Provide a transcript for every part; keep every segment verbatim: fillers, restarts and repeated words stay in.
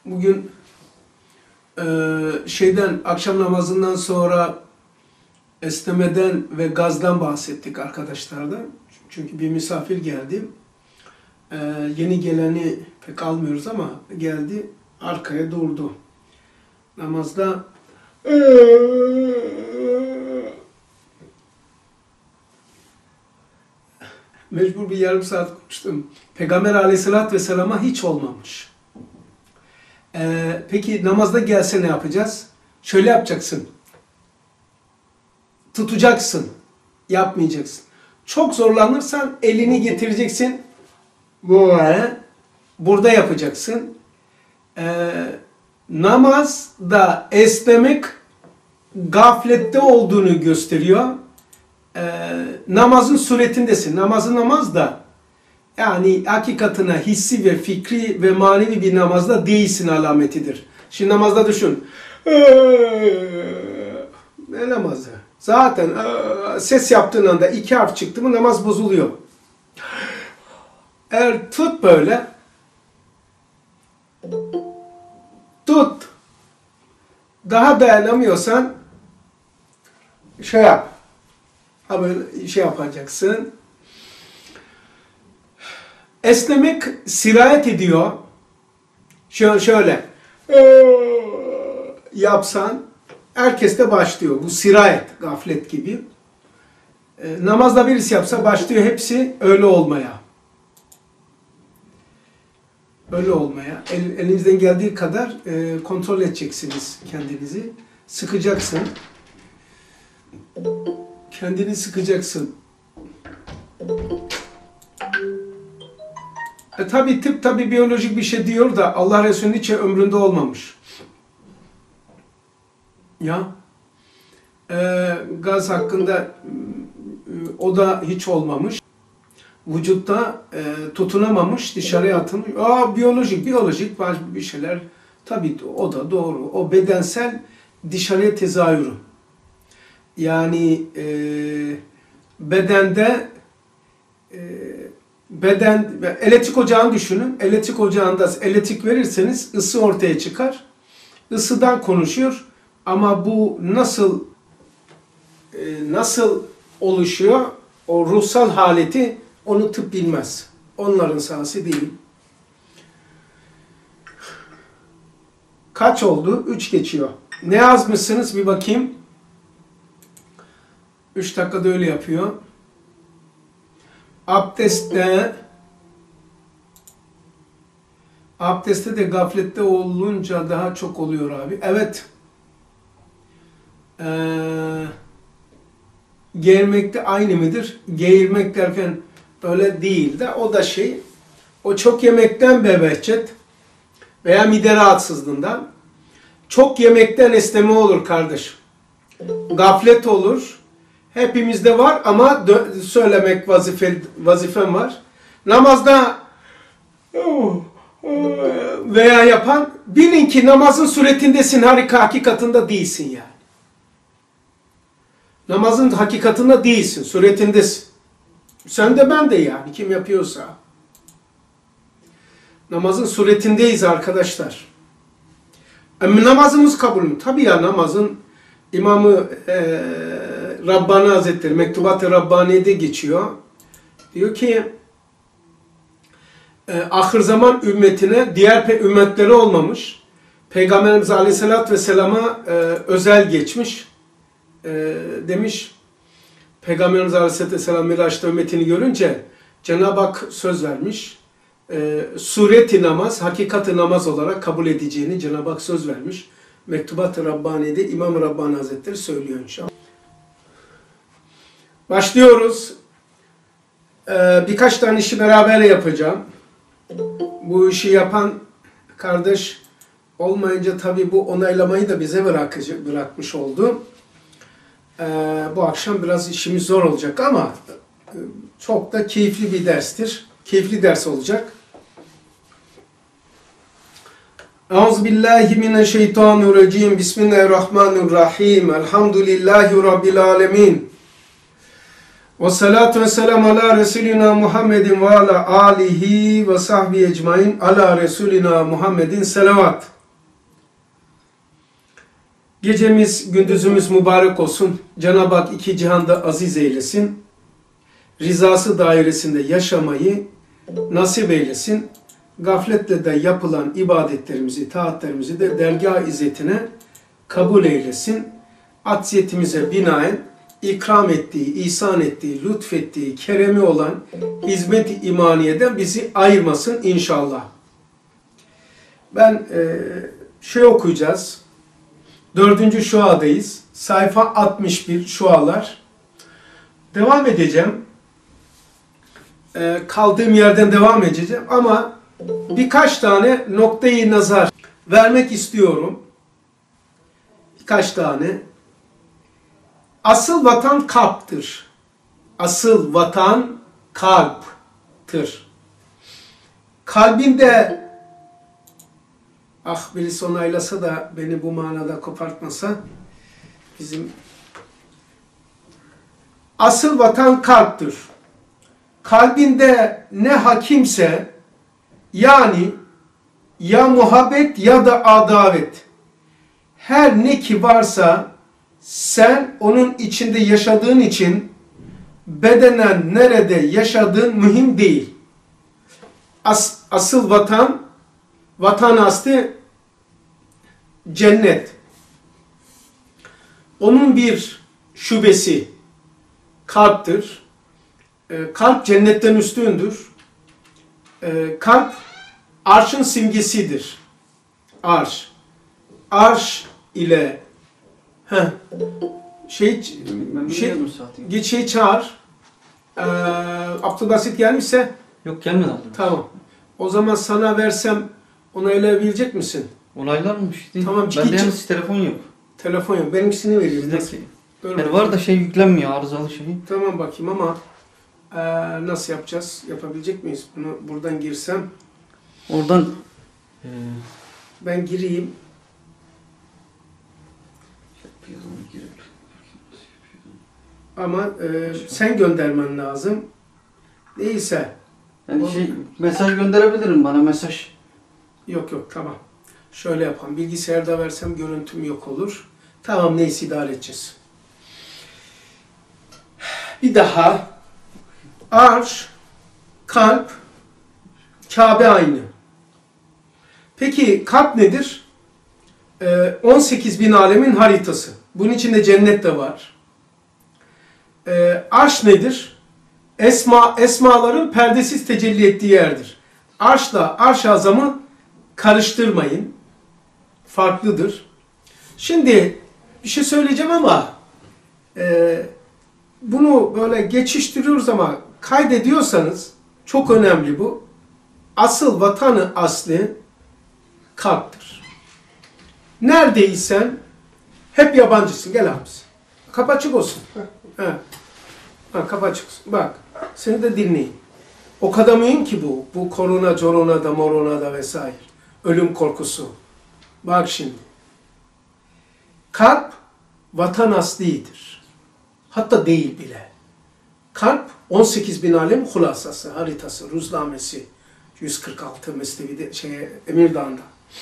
Bugün e, şeyden akşam namazından sonra esnemeden ve gazdan bahsettik arkadaşlarla. Çünkü bir misafir geldi. E, yeni geleni pek almıyoruz ama geldi, arkaya durdu. Namazda mecbur bir yarım saat konuştum. Peygamber Aleyhisselatü Vesselam'a hiç olmamış. Ee, peki namazda gelse ne yapacağız? Şöyle yapacaksın. Tutacaksın. Yapmayacaksın. Çok zorlanırsan elini getireceksin. Böyle. Burada yapacaksın. Ee, namazda esnemek gaflette olduğunu gösteriyor. Ee, namazın suretindesin. Namazı namaz da yani hakikatına hissi ve fikri ve manevi bir namazda değilsin alametidir. Şimdi namazda düşün. Ne namazı? Zaten ses yaptığın anda iki harf çıktı mı namaz bozuluyor. Eğer tut böyle. Tut. Daha dayanamıyorsan şey yap. Ha böyle şey yapacaksın. Esnemek sirayet ediyor. Şöyle, şöyle yapsan herkes de başlıyor. Bu sirayet, gaflet gibi. E, namazda birisi yapsa başlıyor hepsi öyle olmaya. Öyle olmaya. El, elinizden geldiği kadar e, kontrol edeceksiniz kendinizi. Sıkacaksın. Kendini sıkacaksın. E tabi tıp tabi biyolojik bir şey diyor da Allah Resulü'nün hiç ömründe olmamış. Ya e, gaz hakkında e, o da hiç olmamış. Vücutta e, tutunamamış, dışarıya atılmış. Aa biyolojik, biyolojik bir şeyler. Tabi o da doğru. O bedensel dışarıya tezahürü. Yani e, bedende e, beden, elektrik ocağını düşünün. Elektrik ocağında elektrik verirseniz ısı ortaya çıkar. Isıdan konuşuyor. Ama bu nasıl e, nasıl oluşuyor? O ruhsal haleti onu tıp bilmez. Onların sahası değil. Kaç oldu? Üç geçiyor. Ne yazmışsınız? Bir bakayım. Üç dakikada öyle yapıyor. Abdestte abdestte de gaflette olunca daha çok oluyor abi. Evet. Ee, geğirmekte aynı mıdır? Geğirmek derken öyle değil de o da şey. O çok yemekten bebehçet veya mide rahatsızlığından. Çok yemekten esneme olur kardeşim. Gaflet olur. Hepimizde var ama söylemek vazife, vazifem var. Namazda veya yapan bilin ki namazın suretindesin, harika hakikatında değilsin yani. Namazın hakikatında değilsin, suretindesin. Sen de ben de yani kim yapıyorsa. Namazın suretindeyiz arkadaşlar. Ama namazımız kabul mü? Tabii ya namazın İmamı e, Rabbani Hazretleri Mektubat-ı Rabbani'de geçiyor. Diyor ki e, ahir zaman ümmetine diğer ümmetleri olmamış. Peygamberimiz Aleyhisselatü Vesselam'a e, özel geçmiş. E, demiş Peygamberimiz Aleyhisselatü Vesselam Miraç'ta ümmetini görünce Cenab-ı Hak söz vermiş. E, sureti namaz, hakikati namaz olarak kabul edeceğini Cenab-ı Hak söz vermiş. Mektubat-ı Rabbani'de İmam-ı Rabbani Hazretleri söylüyor inşallah. Başlıyoruz. Ee, birkaç tane işi beraber yapacağım. Bu işi yapan kardeş olmayınca tabii bu onaylamayı da bize bırakıcı, bırakmış oldu. Ee, bu akşam biraz işimiz zor olacak ama çok da keyifli bir derstir. Keyifli ders olacak. Euzubillahimineşşeytanirracim. Bismillahirrahmanirrahim. Elhamdülillahi Rabbil alemin. Ve salatu ve selamu ala Resulina Muhammedin ve ala alihi ve sahbihi ecmain ala Resulina Muhammedin selavat. Gecemiz, gündüzümüz mübarek olsun. Cenab-ı Hak iki cihanda aziz eylesin. Rizası dairesinde yaşamayı nasip eylesin. Gafletle de yapılan ibadetlerimizi, taatlerimizi de dergâh izzetine kabul eylesin. Acziyetimize binaen ikram ettiği, ihsan ettiği, lütfettiği, keremi olan hizmet-i imaniyeden bizi ayırmasın inşallah. Ben e, şey okuyacağız. Dördüncü şuadayız. Sayfa altmış bir şualar. Devam edeceğim. E, kaldığım yerden devam edeceğim ama birkaç tane noktayı nazar vermek istiyorum. Birkaç tane. Asıl vatan kalptir. Asıl vatan kalptir. Kalbinde, ah birisi onaylasa da beni bu manada kopartmasa, bizim asıl vatan kalptir. Kalbinde ne hakimse, yani ya muhabbet ya da adavet, her ne ki varsa sen onun içinde yaşadığın için bedenen nerede yaşadığın mühim değil. As, asıl vatan, vatan aslı cennet. Onun bir şubesi kalptir. E, kalp cennetten üstündür. E, kalp arşın simgesidir. Arş. Arş ile heh, şey şey git şey çağır. Ee, Abdülbasit gelmişse yok gelmedi Abdülbasit. Tamam. O zaman sana versem onaylayabilecek misin? Onaylarmış değil. Tamam. Bende yalnız telefon yok. Telefon yok. Benimkisini vereyim. Sizdeki. Yani var da şey yüklenmiyor, arızalı şey. Tamam bakayım ama e, nasıl yapacağız? Yapabilecek miyiz? Bunu buradan girsem. Oradan e, ben gireyim. Ama e, sen göndermen lazım. Neyse. Yani şey mesaj gönderebilirim bana mesaj. Yok yok tamam. Şöyle yapalım. Bilgisayarda versem görüntüm yok olur. Tamam neyse idare edeceğiz. Bir daha. Arş, kalp, Kabe aynı. Peki kalp nedir? Ee, on sekiz bin alemin haritası. Bunun içinde cennet de var. Ee, arş nedir? Esma, esmaların perdesiz tecelli ettiği yerdir. Arşla arş-ı azamı karıştırmayın. Farklıdır. Şimdi bir şey söyleyeceğim ama e, bunu böyle geçiştiriyoruz ama kaydediyorsanız çok önemli bu. Asıl vatanı asli kalptir. Neredeysen hep yabancısın. Gel abisi. Kapı açık olsun. He. Ha, kapı açık olsun. Bak. Seni de dinleyin. O kadar mühim ki bu. Bu korona, corona da, morona da vesaire. Ölüm korkusu. Bak şimdi. Kalp vatan aslidir. Hatta değil bile. Kalp on sekiz bin alem hulasası, haritası, ruznamesi. yüz kırk altı Mesnevi'de, şey, Emirdağ'da.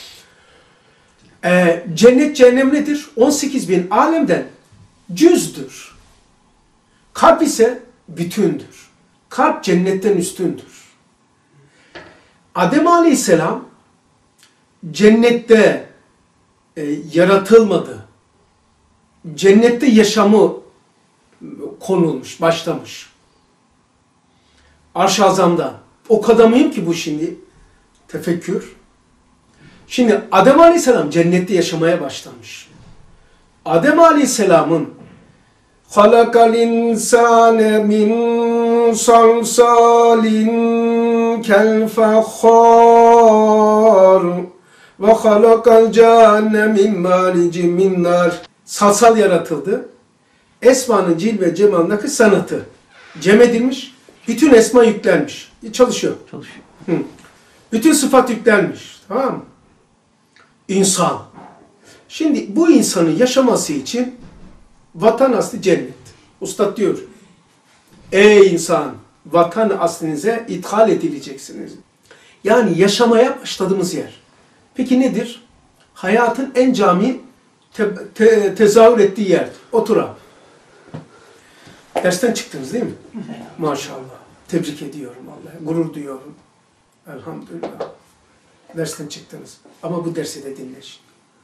Ee, cennet cehennem nedir? on sekiz bin alemden cüzdür. Kalp ise bütündür. Kalp cennetten üstündür. Adem Aleyhisselam cennette e, yaratılmadı. Cennette yaşamı konulmuş, başlamış. Arş-ı Azam'da. O kadar mühim ki bu şimdi. Tefekkür. Şimdi Adem Aleyhisselam cennette yaşamaya başlamış. Adem Aleyhisselam'ın halakal insane min salsalin kel fakhar ve halakal cehenne min marici min nar. Salsal yaratıldı. Esma'nın cilve cemalındaki sanatı cem edilmiş. Bütün esma yüklenmiş. Çalışıyor. Çalışıyor. Hı. Bütün sıfat yüklenmiş. Tamam mı? İnsan. Şimdi bu insanın yaşaması için vatan aslı cennet. Ustad diyor. Ey insan, vatan aslinize ithal edileceksiniz. Yani yaşamaya başladığımız yer. Peki nedir? Hayatın en cami te, te, tezahür ettiği yer. Otur abi. Dersten çıktınız değil mi? Maşallah. Tebrik ediyorum vallahi. Gurur duyuyorum. Elhamdülillah. Dersten çıktınız. Ama bu dersi de dinle şimdi.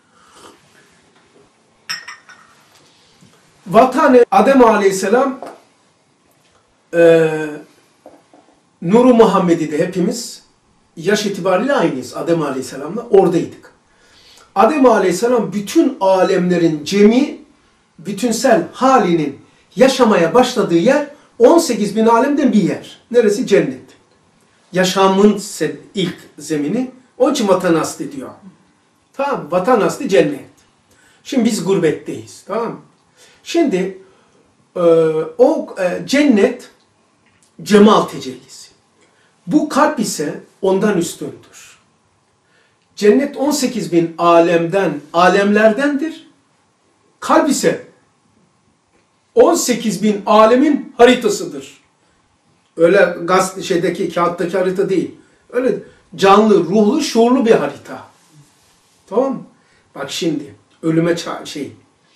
Vatanı Adem Aleyhisselam e, Nuru Muhammed'i de hepimiz yaş itibariyle aynıyız Adem Aleyhisselam'la. Oradaydık. Adem Aleyhisselam bütün alemlerin cemi, bütünsel halinin yaşamaya başladığı yer on sekiz bin alemden bir yer. Neresi? Cennet. Yaşamın ilk zemini. Onun için vatan aslı diyor. Tamam, vatan aslı cennet. Şimdi biz gurbetteyiz. Tamam mı? Şimdi e, o e, cennet cemal tecellisi. Bu kalp ise ondan üstündür. Cennet on sekiz bin alemden, alemlerdendir. Kalp ise on sekiz bin alemin haritasıdır. Öyle gaz şeydeki kağıttaki harita değil. Öyle canlı, ruhlu, şuurlu bir harita. Tamam mı? Bak şimdi ölüme ça- şey.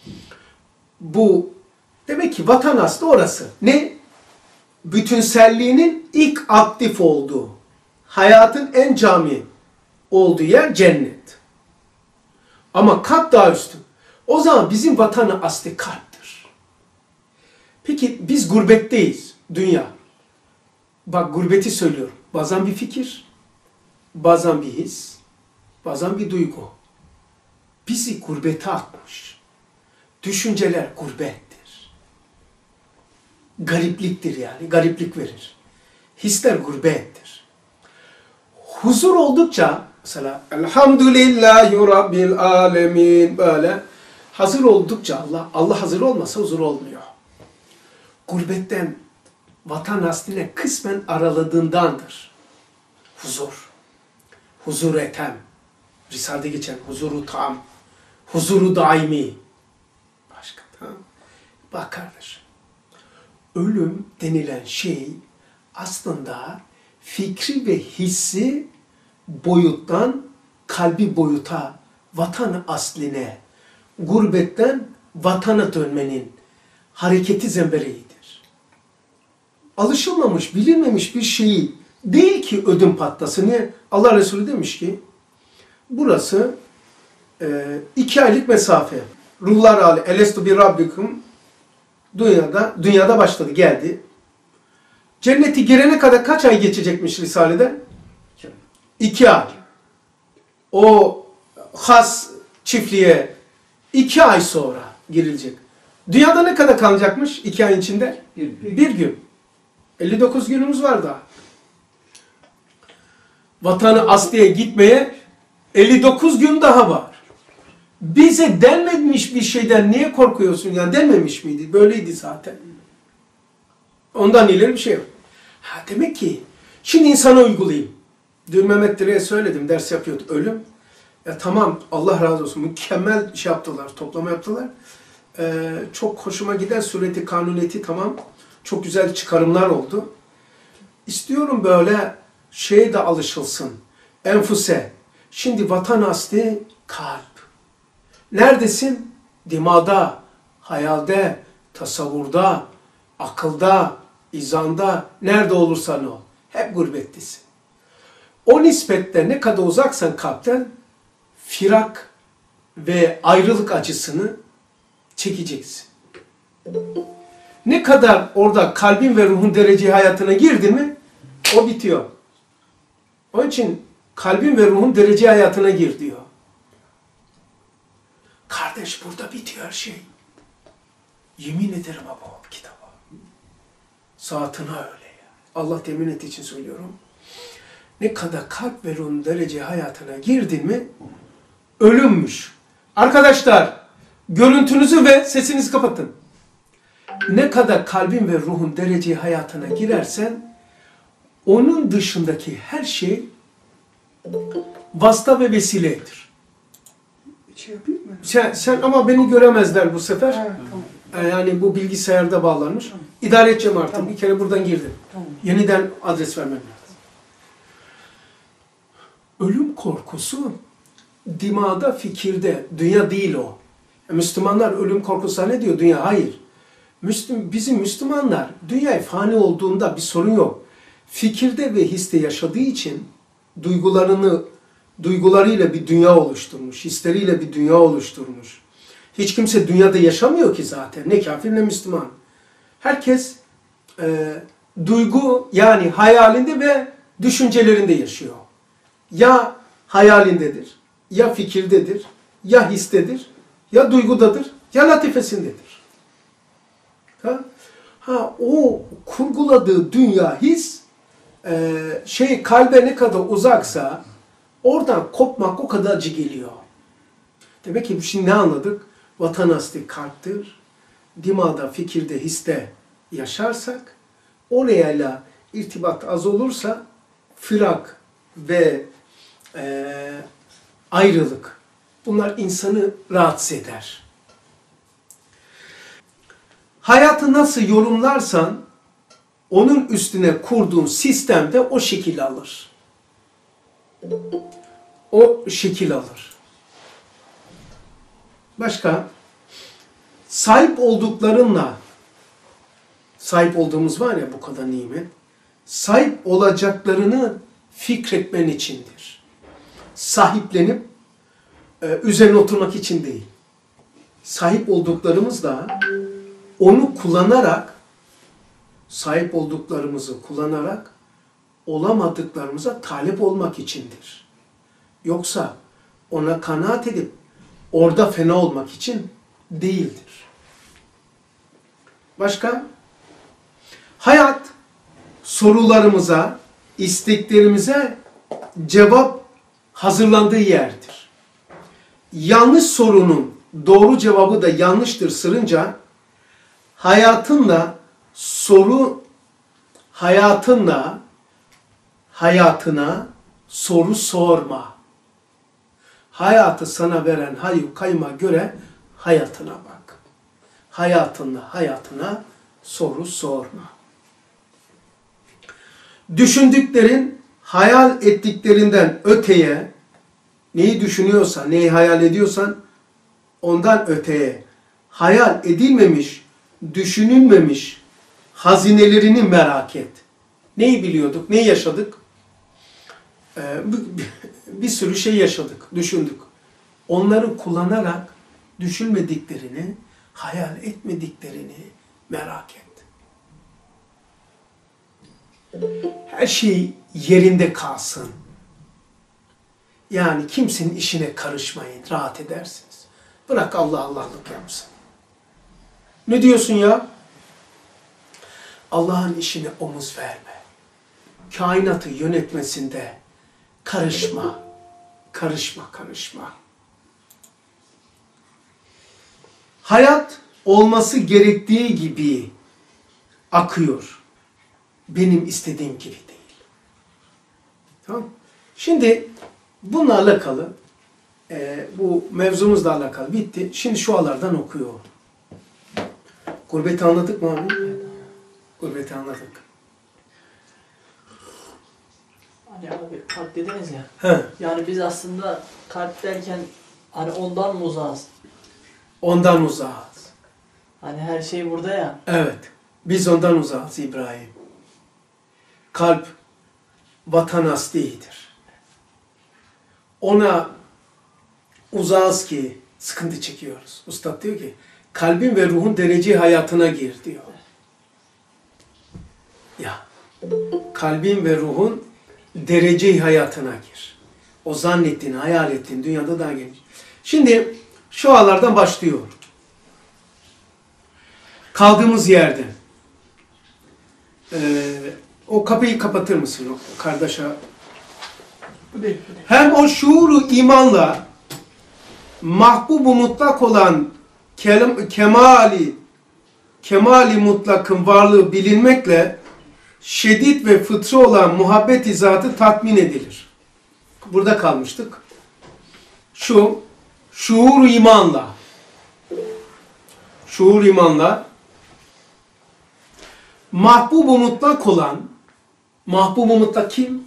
Bu demek ki vatan aslı orası. Ne? Bütünselliğinin ilk aktif olduğu, hayatın en cami olduğu yer cennet. Ama kalp daha üstün. O zaman bizim vatanı aslı kalptir. Peki biz gurbetteyiz, dünya. Bak gurbeti söylüyorum. Bazen bir fikir, bazen bir his, bazen bir duygu. Bizi gurbete atmış. Düşünceler gurbettir. Garipliktir yani, gariplik verir. Hisler gurbettir. Huzur oldukça, mesela Elhamdülillahi Rabbil Alemin böyle hazır oldukça Allah, Allah hazır olmasa huzur olmuyor. Gurbetten vatan asline kısmen araladığındandır. Huzur. Huzur etem. Risale'de geçen huzuru tam. Huzuru daimi. Başka tamam. Bak kardeşim. Ölüm denilen şey aslında fikri ve hissi boyuttan kalbi boyuta, vatan asline, gurbetten vatana dönmenin hareketi zembereğidir. Alışılmamış, bilinmemiş bir şeyi değil ki ödüm patlasın. Niye? Allah Resulü demiş ki, burası e, iki aylık mesafe. Ruhlar hali, elestu bir rabbikum dünyada, dünyada başladı, geldi. Cenneti girene kadar kaç ay geçecekmiş Risale'de? İki ay. O has çiftliğe iki ay sonra girilecek. Dünyada ne kadar kalacakmış iki ayın içinde? Bir, bir. Bir gün. elli dokuz günümüz var daha. Vatanı asliye gitmeye elli dokuz gün daha var. Bize denmemiş bir şeyden niye korkuyorsun? Yani denmemiş miydi? Böyleydi zaten. Ondan ileri bir şey yok. Ha, demek ki şimdi insana uygulayayım. Dün Mehmet Dire'ye söyledim, ders yapıyordu. Ölüm. Ya tamam, Allah razı olsun. Mükemmel şey yaptılar, toplama yaptılar. Ee, çok hoşuma giden sureti, kanuniyeti tamam. Çok güzel çıkarımlar oldu. İstiyorum böyle şeye de alışılsın. Enfuse. Şimdi vatan asli kalp. Neredesin? Dimada, hayalde, tasavvurda, akılda, izanda, nerede olursan ol. Hep gurbettesin. O nispetle ne kadar uzaksan kalpten firak ve ayrılık acısını çekeceksin. Ne kadar orada kalbin ve ruhun dereceyi hayatına girdi mi o bitiyor. Onun için kalbin ve ruhun dereceyi hayatına gir diyor. Kardeş burada bitiyor her şey. Yemin ederim ama o kitaba. Saatine öyle ya. Allah temin ettiği için söylüyorum. Ne kadar kalp ve ruhun derece hayatına girdin mi ölümmüş. Arkadaşlar görüntünüzü ve sesinizi kapatın. Ne kadar kalbin ve ruhun derece hayatına girersen onun dışındaki her şey vasıta ve vesiledir. Şey yapayım mı? Sen, sen ama beni göremezler bu sefer. Ha, tamam. Yani bu bilgisayarda bağlanmış. Tamam. İdare edeceğim artık. Tamam. Bir kere buradan girdim. Tamam. Yeniden adres vermem lazım. Ölüm korkusu dimağda, fikirde, dünya değil o. Müslümanlar ölüm korkusu ne diyor dünya? Hayır. Müslüm, bizim Müslümanlar dünya fani olduğunda bir sorun yok. Fikirde ve histe yaşadığı için duygularını duygularıyla bir dünya oluşturmuş, hisleriyle bir dünya oluşturmuş. Hiç kimse dünyada yaşamıyor ki zaten. Ne kafir ne Müslüman. Herkes e, duygu yani hayalinde ve düşüncelerinde yaşıyor. Ya hayalindedir, ya fikirdedir, ya histedir, ya duygudadır, ya latifesindedir. Ha, ha o kurguladığı dünya his e, şey kalbe ne kadar uzaksa oradan kopmak o kadar acı geliyor. Demek ki şimdi ne anladık? Vatan asli kalptir. Dimada, fikirde, histe yaşarsak, orayla irtibat az olursa firak ve e, ayrılık, bunlar insanı rahatsız eder. Hayatı nasıl yorumlarsan, onun üstüne kurduğun sistem de o şekil alır. O şekil alır. Başka? Sahip olduklarınla, sahip olduğumuz var ya bu kadar nimet, sahip olacaklarını fikretmen içindir. Sahiplenip e, üzerine oturmak için değil. Sahip olduklarımızla onu kullanarak, sahip olduklarımızı kullanarak olamadıklarımıza talep olmak içindir. Yoksa ona kanaat edip orada fena olmak için değildir. Başka? Hayat sorularımıza, isteklerimize cevap hazırlandığı yerdir. Yanlış sorunun doğru cevabı da yanlıştır sırınca hayatınla soru hayatınla hayatına soru sorma. Hayatı sana veren hayu kayma göre hayatına bak. Hayatınla hayatına soru sorma. Düşündüklerin hayal ettiklerinden öteye, neyi düşünüyorsan, neyi hayal ediyorsan ondan öteye hayal edilmemiş, düşünülmemiş hazinelerini merak et. Neyi biliyorduk, neyi yaşadık? Ee, bir sürü şey yaşadık, düşündük. Onları kullanarak düşünmediklerini, hayal etmediklerini merak et. Her şey yerinde kalsın. Yani kimsenin işine karışmayın, rahat edersiniz. Bırak Allah Allah'lık yapsın. Ne diyorsun ya? Allah'ın işine omuz verme. Kainatı yönetmesinde karışma. Karışma, karışma. Hayat olması gerektiği gibi akıyor. Benim istediğim gibi değil. Tamam. Şimdi bununla alakalı, e, bu mevzumuzla alakalı bitti. Şimdi şualardan okuyor. Gurbeti anladık mı abi? Gurbeti anladık. Hani abi kalp dediniz ya. He. Yani biz aslında kalp derken hani ondan mı uzağız? Ondan uzağız. Hani her şey burada ya. Evet. Biz ondan uzağız İbrahim. Kalp vatan aslidir. Ona uzağız ki sıkıntı çekiyoruz. Üstad diyor ki kalbin ve ruhun derece hayatına gir diyor. Ya kalbin ve ruhun derece hayatına gir. O zannettiğin, hayal ettiğin dünyada daha geniş. Şimdi şu alardan başlıyor. Kaldığımız yerde. Ee, o kapıyı kapatır mısın o kardeşe? Bu değil, bu değil. Hem o şuuru imanla mahbub-u mutlak olan kem kemali kemali mutlakın varlığı bilinmekle şiddet ve fıtri olan muhabbet-i zatı tatmin edilir. Burada kalmıştık. Şu şuur imanla şuur imanla mahbub-u mutlak olan mahbub-u mutlak kim?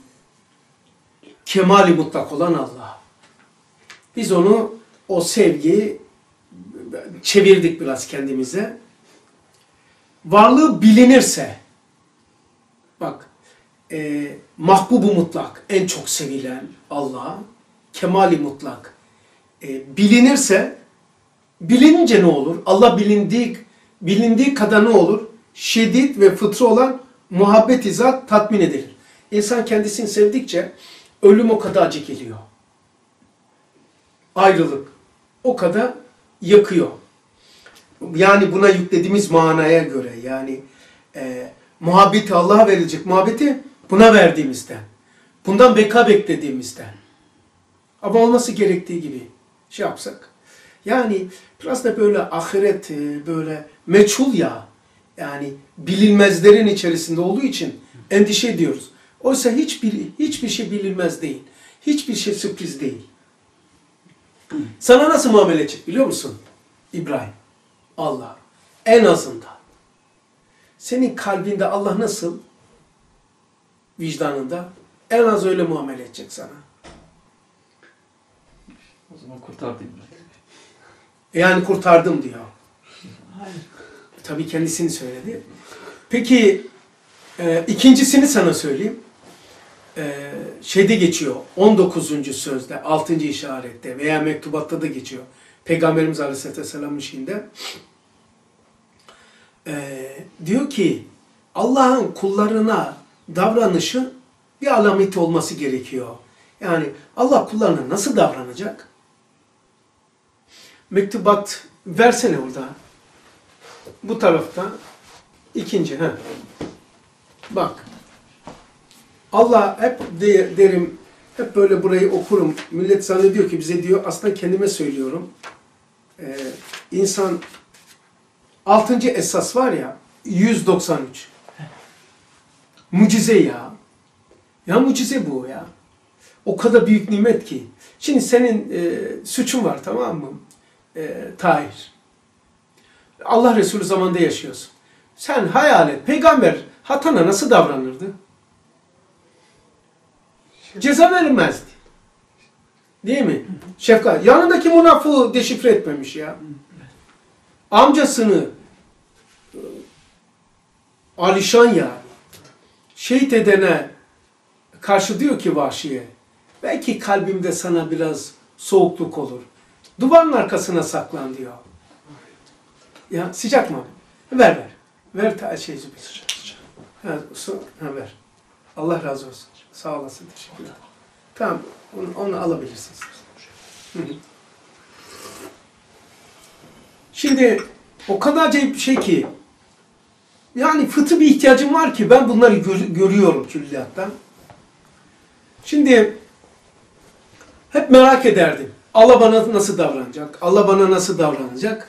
Kemali mutlak olan Allah. Biz onu o sevgiyi çevirdik biraz kendimize. Varlığı bilinirse, bak, e, mahbubu mutlak, en çok sevilen Allah, kemali mutlak, e, bilinirse, bilince ne olur? Allah bilindiği, bilindiği kadar ne olur? Şiddet ve fıtrı olan muhabbet-i zat tatmin edilir. İnsan kendisini sevdikçe ölüm o kadar acı geliyor. Ayrılık o kadar yakıyor. Yani buna yüklediğimiz manaya göre, yani e, muhabbeti Allah'a verilecek muhabbeti buna verdiğimizden, bundan beka beklediğimizden. Ama olması gerektiği gibi şey yapsak. Yani biraz da böyle ahiret e, böyle meçhul ya, yani bilinmezlerin içerisinde olduğu için endişe ediyoruz. Oysa hiçbir, hiçbir şey bilinmez değil. Hiçbir şey sürpriz değil. Sana nasıl muamele edecek biliyor musun İbrahim? Allah. En azından. Senin kalbinde Allah nasıl? Vicdanında. En az öyle muamele edecek sana. O zaman kurtardım. Yani kurtardım diyor. Tabii kendisini söyledi. Peki e, ikincisini sana söyleyeyim. E, şeyde geçiyor. on dokuzuncu sözde, altıncı işarette veya mektubatta da geçiyor. Peygamberimiz Aleyhisselatü Vesselam'ın şeyinde. E, diyor ki Allah'ın kullarına davranışı bir alameti olması gerekiyor. Yani Allah kullarına nasıl davranacak? Mektubat versene orada. Bu tarafta ikinci. He. Bak. Allah hep de, derim, hep böyle burayı okurum. Millet zannediyor ki bize diyor, aslında kendime söylüyorum. Ee, insan altıncı esas var ya, yüz doksan üç. Mucize ya. Ya mucize bu ya. O kadar büyük nimet ki. Şimdi senin e, suçun var, tamam mı? E, Tahir. Allah Resulü zamanında yaşıyorsun. Sen hayal et. Peygamber hatana nasıl davranırdı? Ceza verilmezdi. Değil mi? Şefkat. Yanındaki münafığı deşifre etmemiş ya. Amcasını alişan yani şehit edene karşı diyor ki Vahşi'ye, belki kalbimde sana biraz soğukluk olur. Duvarın arkasına saklan diyor. Ya sıcak mı? Ver ver. Ver ta şey sıcak sıcak. Ha, su, ha ver. Allah razı olsun. Sağ olasın. Teşekkürler. Tamam. Onu, onu alabilirsiniz. Hı hı. Şimdi o kadar acayip bir şey ki, yani fıtı bir ihtiyacım var ki ben bunları gör, görüyorum külliyattan. Şimdi hep merak ederdim. Allah bana nasıl davranacak? Allah bana nasıl davranacak?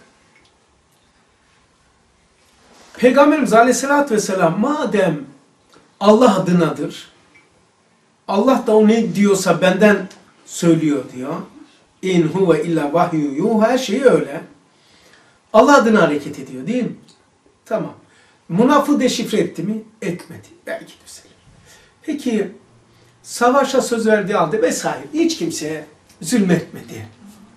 Peygamberimiz Aleyhisselatü Vesselam madem Allah adınadır, Allah da o ne diyorsa benden söylüyor diyor. İn huve illa vahyu yuha, her şey öyle. Allah adına hareket ediyor değil mi? Tamam. Münafığı deşifre etti mi? Etmedi. Belki düzelir. Peki savaşa söz verdiği halde vesaire hiç kimseye zulmetmedi.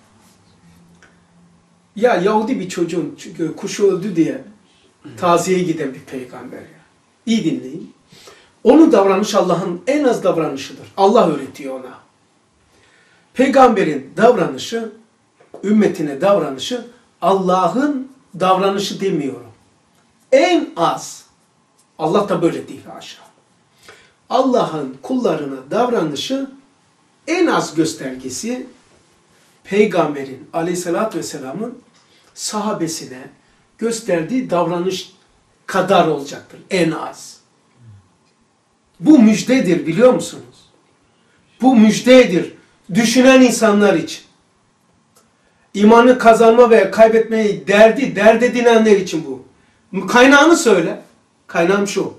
Ya Yahudi bir çocuğun çünkü kuşu öldü diye taziyeye giden bir peygamber ya. İyi dinleyin. Onun davranış Allah'ın en az davranışıdır. Allah öğretiyor ona. Peygamberin davranışı, ümmetine davranışı Allah'ın davranışı demiyorum. En az. Allah da böyle değil haşa. Allah'ın kullarına davranışı en az göstergesi Peygamberin Aleyhisselatü Vesselam'ın sahabesine gösterdiği davranış kadar olacaktır. En az. Bu müjdedir biliyor musunuz? Bu müjdedir. Düşünen insanlar için. İmanı kazanma ve kaybetmeyi derdi, dert edinenler için bu. Kaynağını söyle. Kaynağım şu.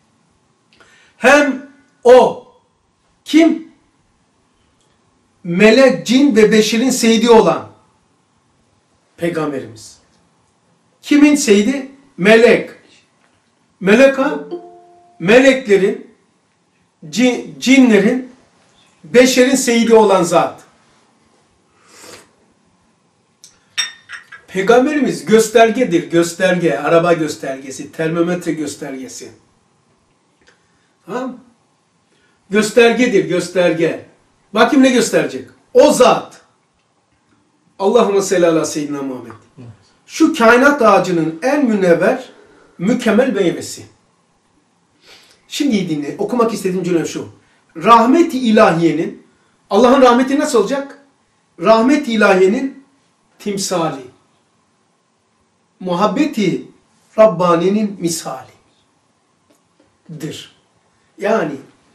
Hem o kim? Melek, cin ve beşerin seyidi olan Peygamberimiz. Kimin seyidi? Melek. Melek ha? Meleklerin, cin, cinlerin, beşerin seyidi olan zat. Peygamberimiz göstergedir, gösterge, araba göstergesi, termometre göstergesi. Tamam mı? Göstergedir, gösterge. Bakayım ne gösterecek? O zat. Allahümme salli ala seyyidina Muhammed. Şu kainat ağacının en münevver, mükemmel meyvesi. Şimdi iyi dinle. Okumak istediğim cümle şu. Rahmet-i ilahiyenin, Allah'ın rahmeti nasıl olacak? Rahmet-i ilahiyenin timsali. Muhabbeti Rabbani'nin misalidir. Yani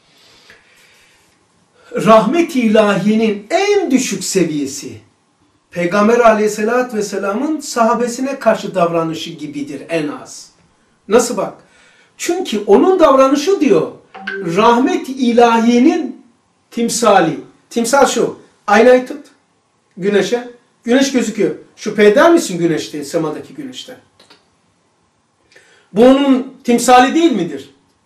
rahmet-i ilahiyenin en düşük seviyesi Peygamber aleyhissalatü vesselamın sahabesine karşı davranışı gibidir en az. Nasıl bak? Çünkü onun davranışı diyor rahmet-i ilahiyenin timsali. Timsal şu. Aynayı tut. Güneşe. Güneş gözüküyor. Şüphe eder misin güneşte, semadaki güneşte? Bu onun timsali değil midir?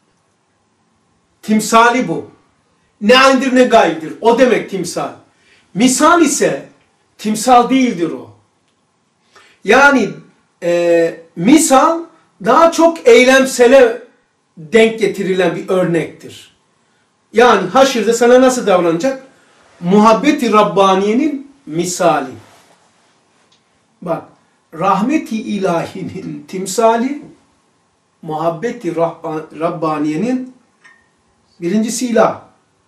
Timsali bu. Ne aynıdır ne gayridir. O demek timsal. Misal ise timsal değildir o. Yani e, misal daha çok eylemsele denk getirilen bir örnektir. Yani haşirde sana nasıl davranacak? Muhabbeti Rabbaniye'nin misali. Bak, rahmeti ilahinin timsali, muhabbeti Rabbaniye'nin birincisi ilah.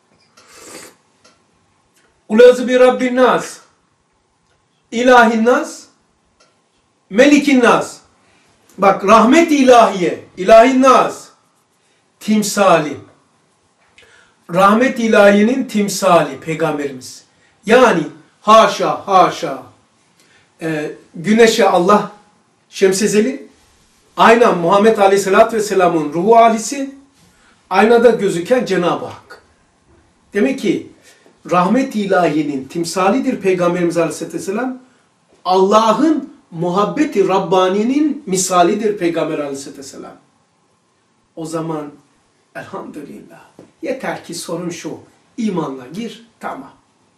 Ulazı bir Rabbin nas, ilahin nas, melikin nas. Bak, rahmet-i ilahiye, ilahin nas, timsali. Rahmet-i ilahiyenin timsali Peygamberimiz. Yani haşa, haşa, e, güneşe Allah şemsezeli, aynen Muhammed Aleyhisselatü Vesselam'ın ruhu halisi, aynada gözüken Cenab-ı Hak. Demek ki rahmet-i ilahiyenin timsalidir Peygamberimiz Aleyhisselatü Vesselam. Allah'ın muhabbeti Rabbani'nin misalidir Peygamber Aleyhisselatü Vesselam. O zaman elhamdülillah. Yeter ki sorun şu. İmanla gir, tamam.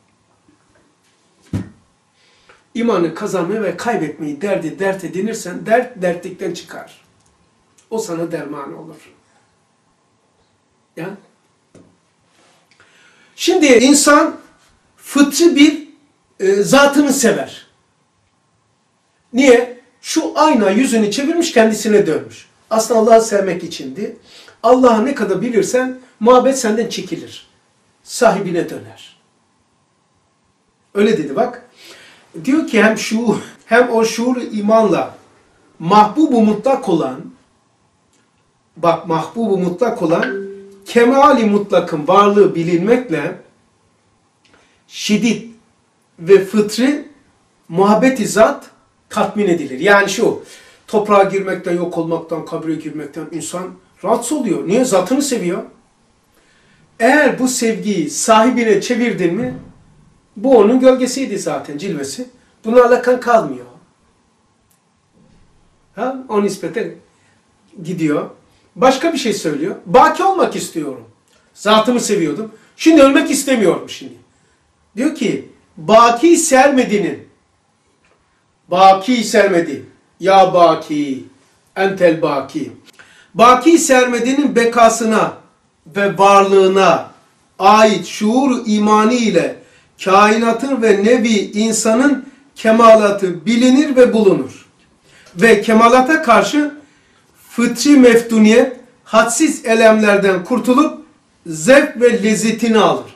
İmanı kazanmayı ve kaybetmeyi derdi dert edinirsen dert dertlikten çıkar. O sana derman olur. Ya. Şimdi insan fıtri bir e, zatını sever. Niye? Şu ayna yüzünü çevirmiş kendisine dönmüş. Aslında Allah'ı sevmek içindi. Allah'ı ne kadar bilirsen muhabbet senden çekilir. Sahibine döner. Öyle dedi bak. Diyor ki hem şu hem o şuur imanla mahbubu mutlak olan, bak mahbubu mutlak olan kemali mutlakın varlığı bilinmekle şiddet ve fıtri muhabbeti zat tatmin edilir. Yani şu toprağa girmekten, yok olmaktan, kabre girmekten insan rahatsız oluyor. Niye? Zatını seviyor. Eğer bu sevgiyi sahibine çevirdin mi, bu onun gölgesiydi zaten, cilvesi. Buna alakan kalmıyor. Ha? O nispete gidiyor. Başka bir şey söylüyor. Baki olmak istiyorum. Zatımı seviyordum. Şimdi ölmek istemiyorum şimdi. Diyor ki, baki sermedinin, baki sermedi. Ya baki, entel baki. Baki sermedinin bekasına ve varlığına ait şuur imani ile kainatın ve nevi insanın kemalatı bilinir ve bulunur. Ve kemalata karşı fıtri meftuniyet hadsiz elemlerden kurtulup zevk ve lezzetini alır.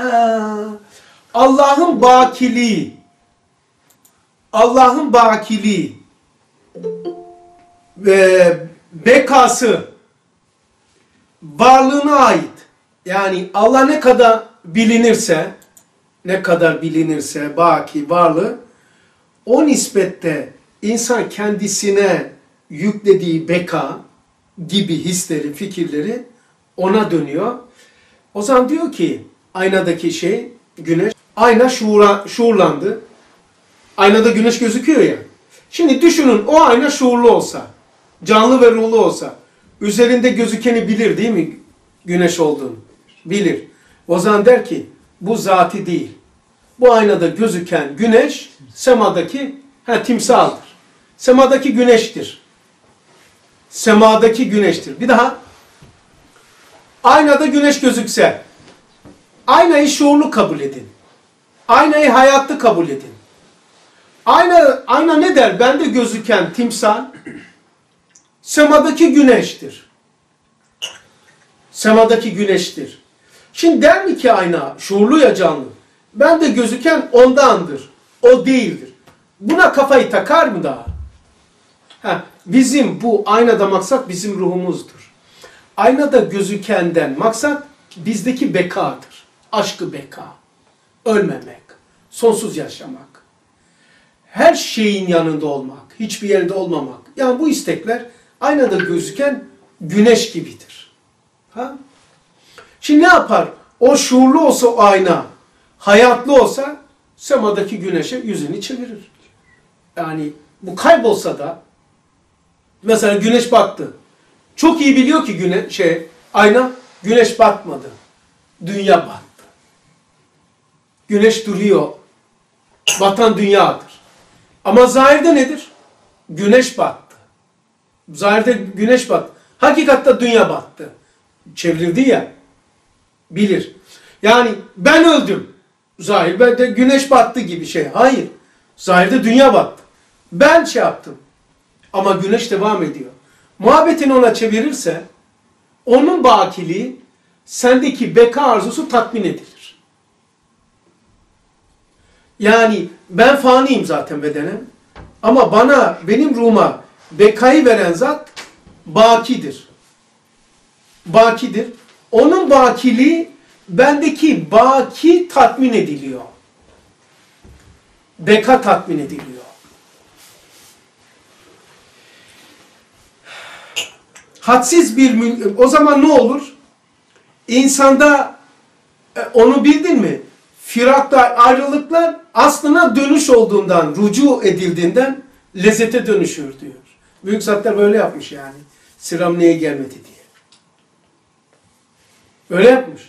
Allah'ın bakiliği, Allah'ın bakiliği ve bekası varlığına ait. Yani Allah ne kadar bilinirse, ne kadar bilinirse baki varlığı, o nispette insan kendisine yüklediği beka gibi hisleri, fikirleri ona dönüyor. O zaman diyor ki aynadaki şey güneş, ayna şuura, şuurlandı. Aynada güneş gözüküyor ya. Şimdi düşünün o ayna şuurlu olsa, canlı ve ruhlu olsa, üzerinde gözükeni bilir değil mi güneş olduğunu? Bilir. O zaman der ki bu zati değil. Bu aynada gözüken güneş semadaki ha, timsaldır. Semadaki güneştir. Semadaki güneştir. Bir daha. Aynada güneş gözükse, aynayı şuurlu kabul edin. Aynayı hayatlı kabul edin. Ayna, ayna ne der? Bende gözüken timsah, semadaki güneştir. Semadaki güneştir. Şimdi der mi ki ayna, şuurlu ya canlı? Bende gözüken ondandır. O değildir. Buna kafayı takar mı daha? Heh, bizim bu aynada maksat bizim ruhumuzdur. Aynada gözükenden maksat bizdeki bekadır. Aşkı beka. Ölmemek. Sonsuz yaşamak. Her şeyin yanında olmak. Hiçbir yerde olmamak. Yani bu istekler aynada gözüken güneş gibidir. Ha? Şimdi ne yapar? O şuurlu olsa o ayna, hayatlı olsa semadaki güneşe yüzünü çevirir. Yani bu kaybolsa da mesela güneş battı. Çok iyi biliyor ki güneş, şey, ayna güneş batmadı. Dünya battı. Güneş duruyor. Batan dünyadır. Ama zahirde nedir? Güneş battı. Zahirde güneş battı. Hakikatte dünya battı. Çevrildi ya. Bilir. Yani ben öldüm. Zahir ben de güneş battı gibi şey. Hayır. Zahirde dünya battı. Ben şey yaptım. Ama güneş devam ediyor. Muhabbetini ona çevirirse onun bakiliği sendeki beka arzusu tatmin edilir. Yani ben faniyim zaten bedenim. Ama bana, benim ruhuma bekayı veren zat bakidir. Bakidir. Onun bakiliği bendeki baki tatmin ediliyor. Beka tatmin ediliyor. Hadsiz bir mül- o zaman ne olur? İnsanda e, onu bildin mi? Firaklar, ayrılıklar aslına dönüş olduğundan, rucu edildiğinden lezzete dönüşür diyor. Büyük zatlar böyle yapmış yani. Sıram niye gelmedi diye. Öyle yapmış.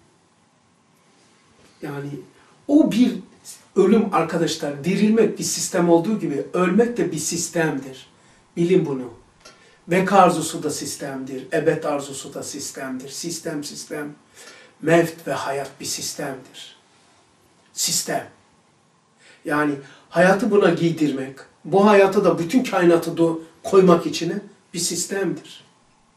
Yani o bir ölüm arkadaşlar, dirilmek bir sistem olduğu gibi ölmek de bir sistemdir. Bilin bunu. Beka arzusu da sistemdir, ebed arzusu da sistemdir. Sistem sistem, mevt ve hayat bir sistemdir. Sistem. Yani hayatı buna giydirmek, bu hayata da bütün kainatı koymak içine bir sistemdir.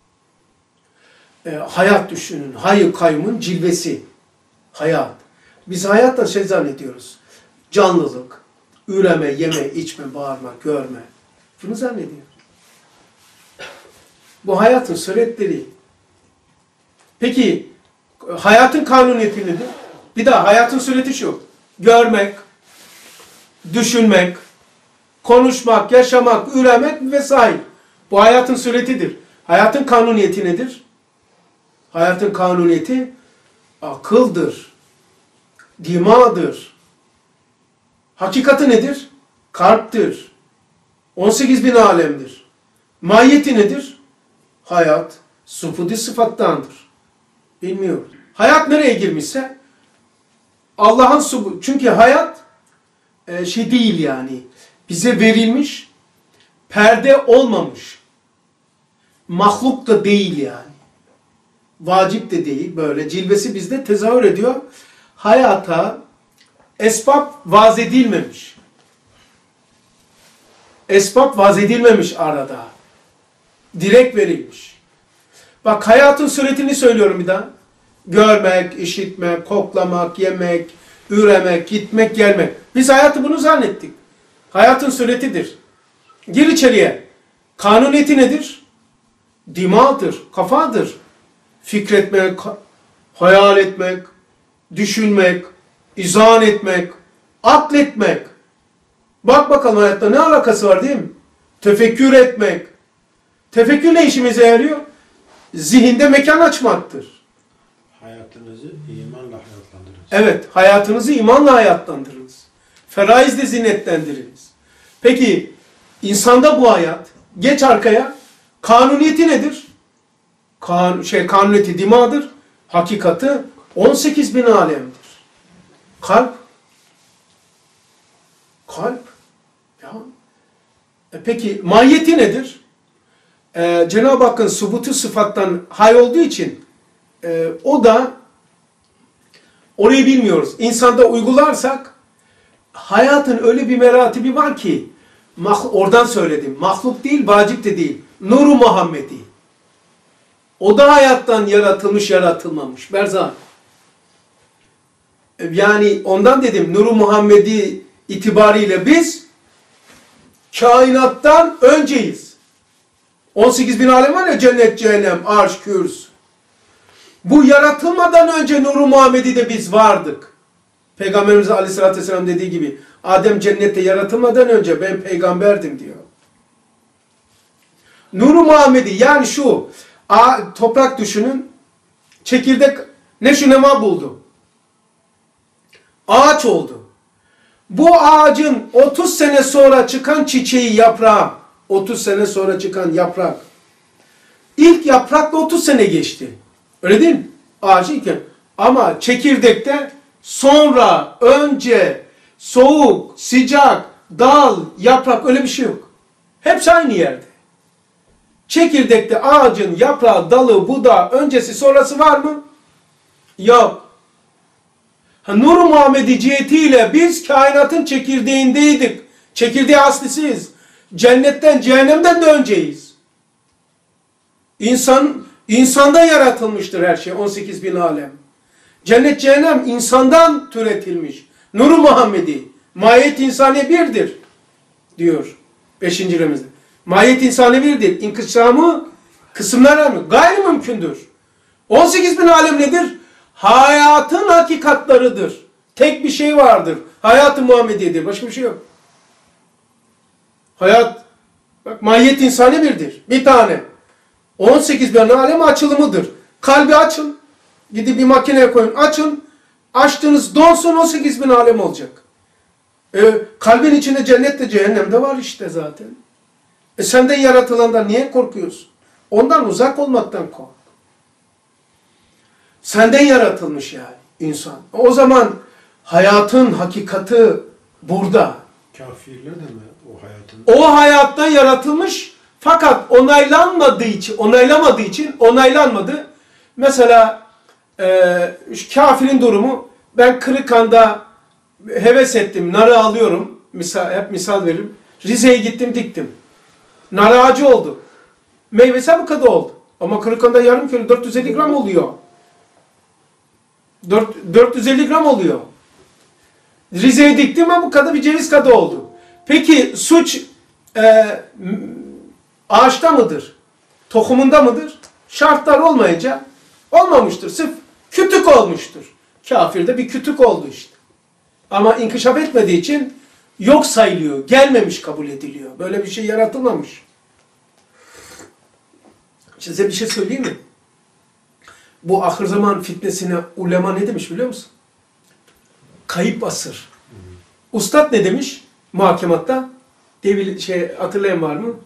E, hayat düşünün, hayy kayyumun cilvesi. Hayat. Biz hayatta şey zannediyoruz. Canlılık, üreme, yeme, içme, bağırma, görme. Bunu zannediyoruz. Bu hayatın suretleri. Peki hayatın kanuniyeti nedir? Bir daha hayatın sureti şu. Görmek, düşünmek, konuşmak, yaşamak, üremek vesaire. Bu hayatın suretidir. Hayatın kanuniyeti nedir? Hayatın kanuniyeti akıldır, dimadır. Hakikati nedir? Kalptir. on sekiz bin alemdir. Mahiyeti nedir? Hayat, sıfıdı sıfattandır. Bilmiyoruz. Hayat nereye girmişse Allah'ın subu. Çünkü hayat e, şey değil yani. Bize verilmiş, perde olmamış. Mahluk da değil yani. Vacip de değil. Böyle cilvesi bizde tezahür ediyor. Hayata esbab vaz edilmemiş. Esbab vaz edilmemiş arada. Direkt verilmiş. Bak hayatın suretini söylüyorum bir daha. Görmek, işitmek, koklamak, yemek, üremek, gitmek, gelmek. Biz hayatı bunu zannettik. Hayatın suretidir. Gir içeriye. Kanuniyeti nedir? Dimadır, kafadır. Fikretmek, hayal etmek, düşünmek, izan etmek, akletmek. Bak bakalım hayatta ne alakası var değil mi? Tefekkür etmek. Tefekkür ne işimize yarıyor? Zihinde mekan açmaktır. Hayatınızı imanla hayatlandırınız. Evet, hayatınızı imanla hayatlandırınız. Feraizle zinetlendiriniz. Peki, insanda bu hayat, geç arkaya, kanuniyeti nedir? Kan, şey, kanuniyeti dimadır, hakikati on sekiz bin alemdir. Kalp, kalp, ya, E peki mahiyeti nedir? Ee, Cenab-ı Hakk'ın subutu sıfattan hay olduğu için e, o da orayı bilmiyoruz. İnsanda uygularsak hayatın öyle bir meratibi var ki oradan söyledim. Mahluk değil, vacip de değil. Nur-u Muhammedi. O da hayattan yaratılmış, yaratılmamış. Berzan. Yani ondan dedim Nur-u Muhammedi itibariyle biz kainattan önceyiz. on sekiz bin alem var ya, cennet, cehennem, arş, kürs. Bu yaratılmadan önce Nur-u Muhammedi'de biz vardık. Peygamberimiz Aleyhisselatü Vesselam dediği gibi Adem cennette yaratılmadan önce ben peygamberdim diyor. Nur-u Muhammedi yani şu toprak düşünün, çekirdek neşü nema buldu. Ağaç oldu. Bu ağacın otuz sene sonra çıkan çiçeği, yaprağı, otuz sene sonra çıkan yaprak. İlk yaprakla otuz sene geçti. Öyle değil mi? Ağacı iken. Ama çekirdekte sonra, önce, soğuk, sıcak, dal, yaprak öyle bir şey yok. Hepsi aynı yerde. Çekirdekte ağacın yaprağı, dalı, budağı, öncesi, sonrası var mı? Yok. Nur-u Muhammedi cihetiyle biz kainatın çekirdeğindeydik. Çekirdeği aslisiyiz. Cennetten, cehennemden de önceyiz. İnsan, insandan yaratılmıştır her şey. on sekiz bin alem. Cennet, cehennem insandan türetilmiş. Nur-u Muhammedi. Mahiyet insani birdir. Diyor beşinci remizde. Mahiyet insani birdir. İnkısamı kısımlara mı? Gayri mümkündür. on sekiz bin alem nedir? Hayatın hakikatlarıdır. Tek bir şey vardır. Hayat-ı Muhammediye'dir. Başka bir şey yok. Hayat, bak mahiyet insani birdir. Bir tane. on sekiz bin alem açılımıdır. Kalbi açın. Gidip bir makineye koyun. Açın. Açtığınız donsun on sekiz bin alem olacak. E, kalbin içinde cennet de cehennem de var işte zaten. E senden yaratılandan niye korkuyorsun? Ondan uzak olmaktan kork. Senden yaratılmış yani insan. O zaman hayatın hakikati burada. Kafirler de mi o hayatın? O hayattan yaratılmış fakat onaylanmadığı için, onaylamadığı için onaylanmadı. Mesela e, kafirin durumu, ben Kırıkhan'da heves ettim, narı alıyorum. Misal, hep misal veririm. Rize'ye gittim, diktim. Nar ağacı oldu. Meyvesi bu kadar oldu. Ama Kırıkhan'da yarım kilo dört yüz elli gram oluyor. dört yüz elli gram oluyor. Rize'ye diktim ama bu kadar bir ceviz kadar oldu. Peki suç e, ağaçta mıdır? Tohumunda mıdır? Şartlar olmayınca olmamıştır. Sırf kütük olmuştur. Kafirde bir kütük oldu işte. Ama inkişaf etmediği için yok sayılıyor. Gelmemiş kabul ediliyor. Böyle bir şey yaratılmamış. Size bir şey söyleyeyim mi? Bu ahir zaman fitnesine ulema ne demiş biliyor musun? Kayıp asır. Ustad ne demiş muhakematta? Diye bir şey hatırlayan var mı?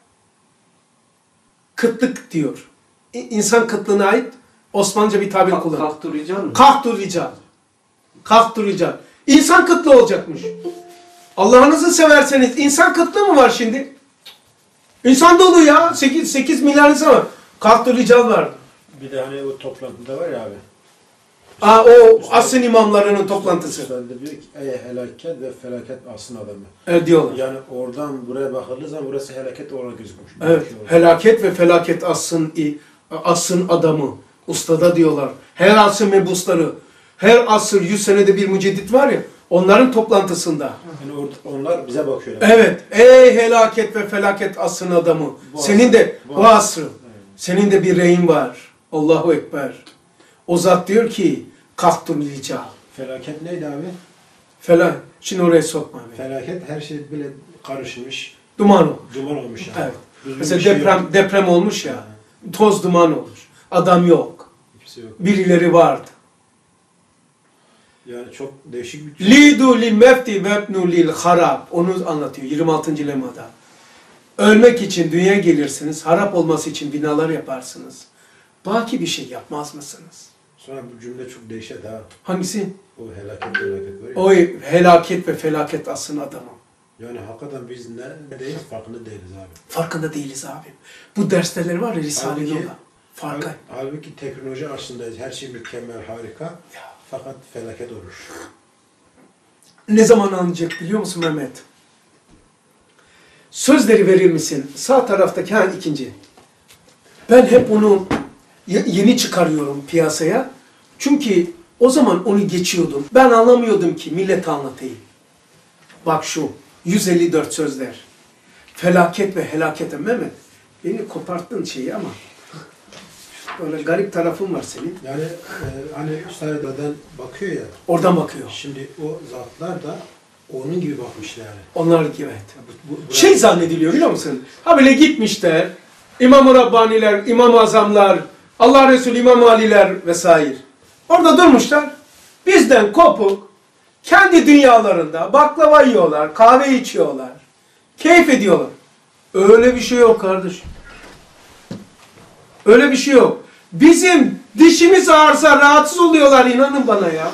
Kıtlık diyor. İnsan kıtlığına ait Osmanlıca bir tabir kullanıyor. Kahtur rical mı? Kahtur rical. Kahtur rical. İnsan kıtlığı olacakmış. Allah'ınızı severseniz insan kıtlığı mı var şimdi? İnsan dolu ya. sekiz milyar insan var. Kahtur rical vardı. Bir de hani o toplantıda var ya abi. Aa, o asrın imamlarının toplantısı. Üstad diyor ki ey helaket ve felaket asrın adamı. Evet diyorlar. Yani oradan buraya bakıldığı zaman burası helaket olarak gözükmüş. Evet. Helaket ve felaket asrın, asrın adamı. Ustada diyorlar. Her asrın mebusları. Her asır yüz senede bir müceddit var ya. Onların toplantısında. Yani orada, onlar bize bakıyorlar. Evet. Ey helaket ve felaket asrın adamı. Bu Senin de bu bu asrın. Evet. Senin de bir reyin var. Allahu Ekber. O zat diyor ki kahtun rical. Felaket neydi abi? Falan. Şimdi oraya sokma beni. Felaket her şey bile karışmış. Duman olmuş. Duman olmuş yani. Evet. Düzgün Mesela bir şey deprem yok. deprem olmuş ya. Toz duman olmuş. Adam yok. Kimse yok. Birileri vardı. Yani çok değişik bir şey. Lidu lil mefti vebnu lil harab. Onu anlatıyor yirmi altıncı lemada. Ölmek için dünya gelirsiniz. Harap olması için binalar yaparsınız. Baki bir şey yapmaz mısınız? Sonra bu cümle çok değişir daha. Hangisi? O helaket felaket var ya. O helaket ve felaket asın adamı. Yani hakikaten biz ne, ne değiliz, farkında değiliz abi. Farkında değiliz abim. Bu dersler var ya Risale-i Halbuki- Nur'da. Farkı. Hal- Halbuki teknoloji açısındayız. Her şey mükemmel, harika. Fakat felaket olur. Ne zaman anlayacak biliyor musun Mehmet? Sözleri verir misin? Sağ taraftaki ha ikinci. Ben hep onu y- yeni çıkarıyorum piyasaya. Çünkü o zaman onu geçiyordum. Ben anlamıyordum ki millet anlatayım. Bak şu yüz elli dört sözler. Felaket ve helakete Mehmet. Beni koparttın şeyi ama. Böyle garip tarafın var senin. Yani e, hani Üstad'dan bakıyor ya. Oradan bakıyor. Şimdi o zatlar da onun gibi bakmışlar yani. Onlar gibi evet. Bu, bu, bu- Şey zannediliyor biliyor musun? Ha böyle gitmişler. İmam-ı Rabbaniler, İmam-ı Azamlar, Allah Resulü İmam Aliler vesaire. Orada durmuşlar. Bizden kopuk, kendi dünyalarında baklava yiyorlar, kahve içiyorlar. Keyif ediyorlar. Öyle bir şey yok kardeşim. Öyle bir şey yok. Bizim dişimiz ağrısa rahatsız oluyorlar inanın bana ya.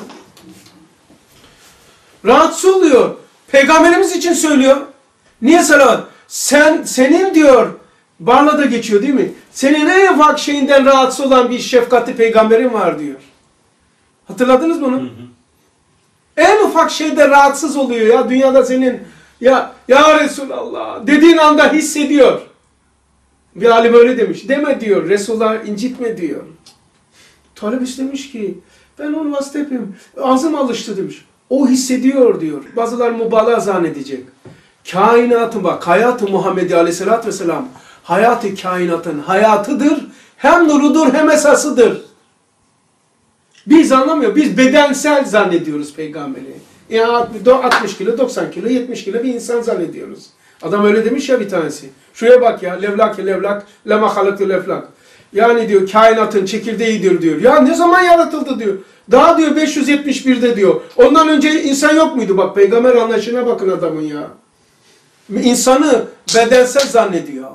Rahatsız oluyor. Peygamberimiz için söylüyor. Niye salavat? Sen, senin diyor, Barla'da geçiyor değil mi? Senin en ufak şeyinden rahatsız olan bir şefkatli peygamberin var diyor. Hatırladınız mı onu? Hı hı. En ufak şeyde rahatsız oluyor ya. Dünyada senin ya ya Resulallah dediğin anda hissediyor. Bir alim öyle demiş. Deme diyor. Resulullah incitme diyor. Talebesi demiş ki ben onu vasıta yapayım. Ağzım alıştı demiş. O hissediyor diyor. Bazılar mübalağa zannedecek. Kainatın bak hayatı Muhammedi Aleyhisselatü Vesselam hayatı kainatın hayatıdır. Hem nurudur hem esasıdır. Biz anlamıyor. Biz bedensel zannediyoruz peygamberi. Ya altmış kilo, doksan kilo, yetmiş kilo bir insan zannediyoruz. Adam öyle demiş ya bir tanesi. Şuraya bak ya. Levlak levlak, lema halaktu levlak. Yani diyor kainatın çekirdeğidir diyor. Ya ne zaman yaratıldı diyor. Daha diyor beş yüz yetmiş birde diyor. Ondan önce insan yok muydu? Bak peygamber anlayışına bakın adamın ya. İnsanı bedensel zannediyor.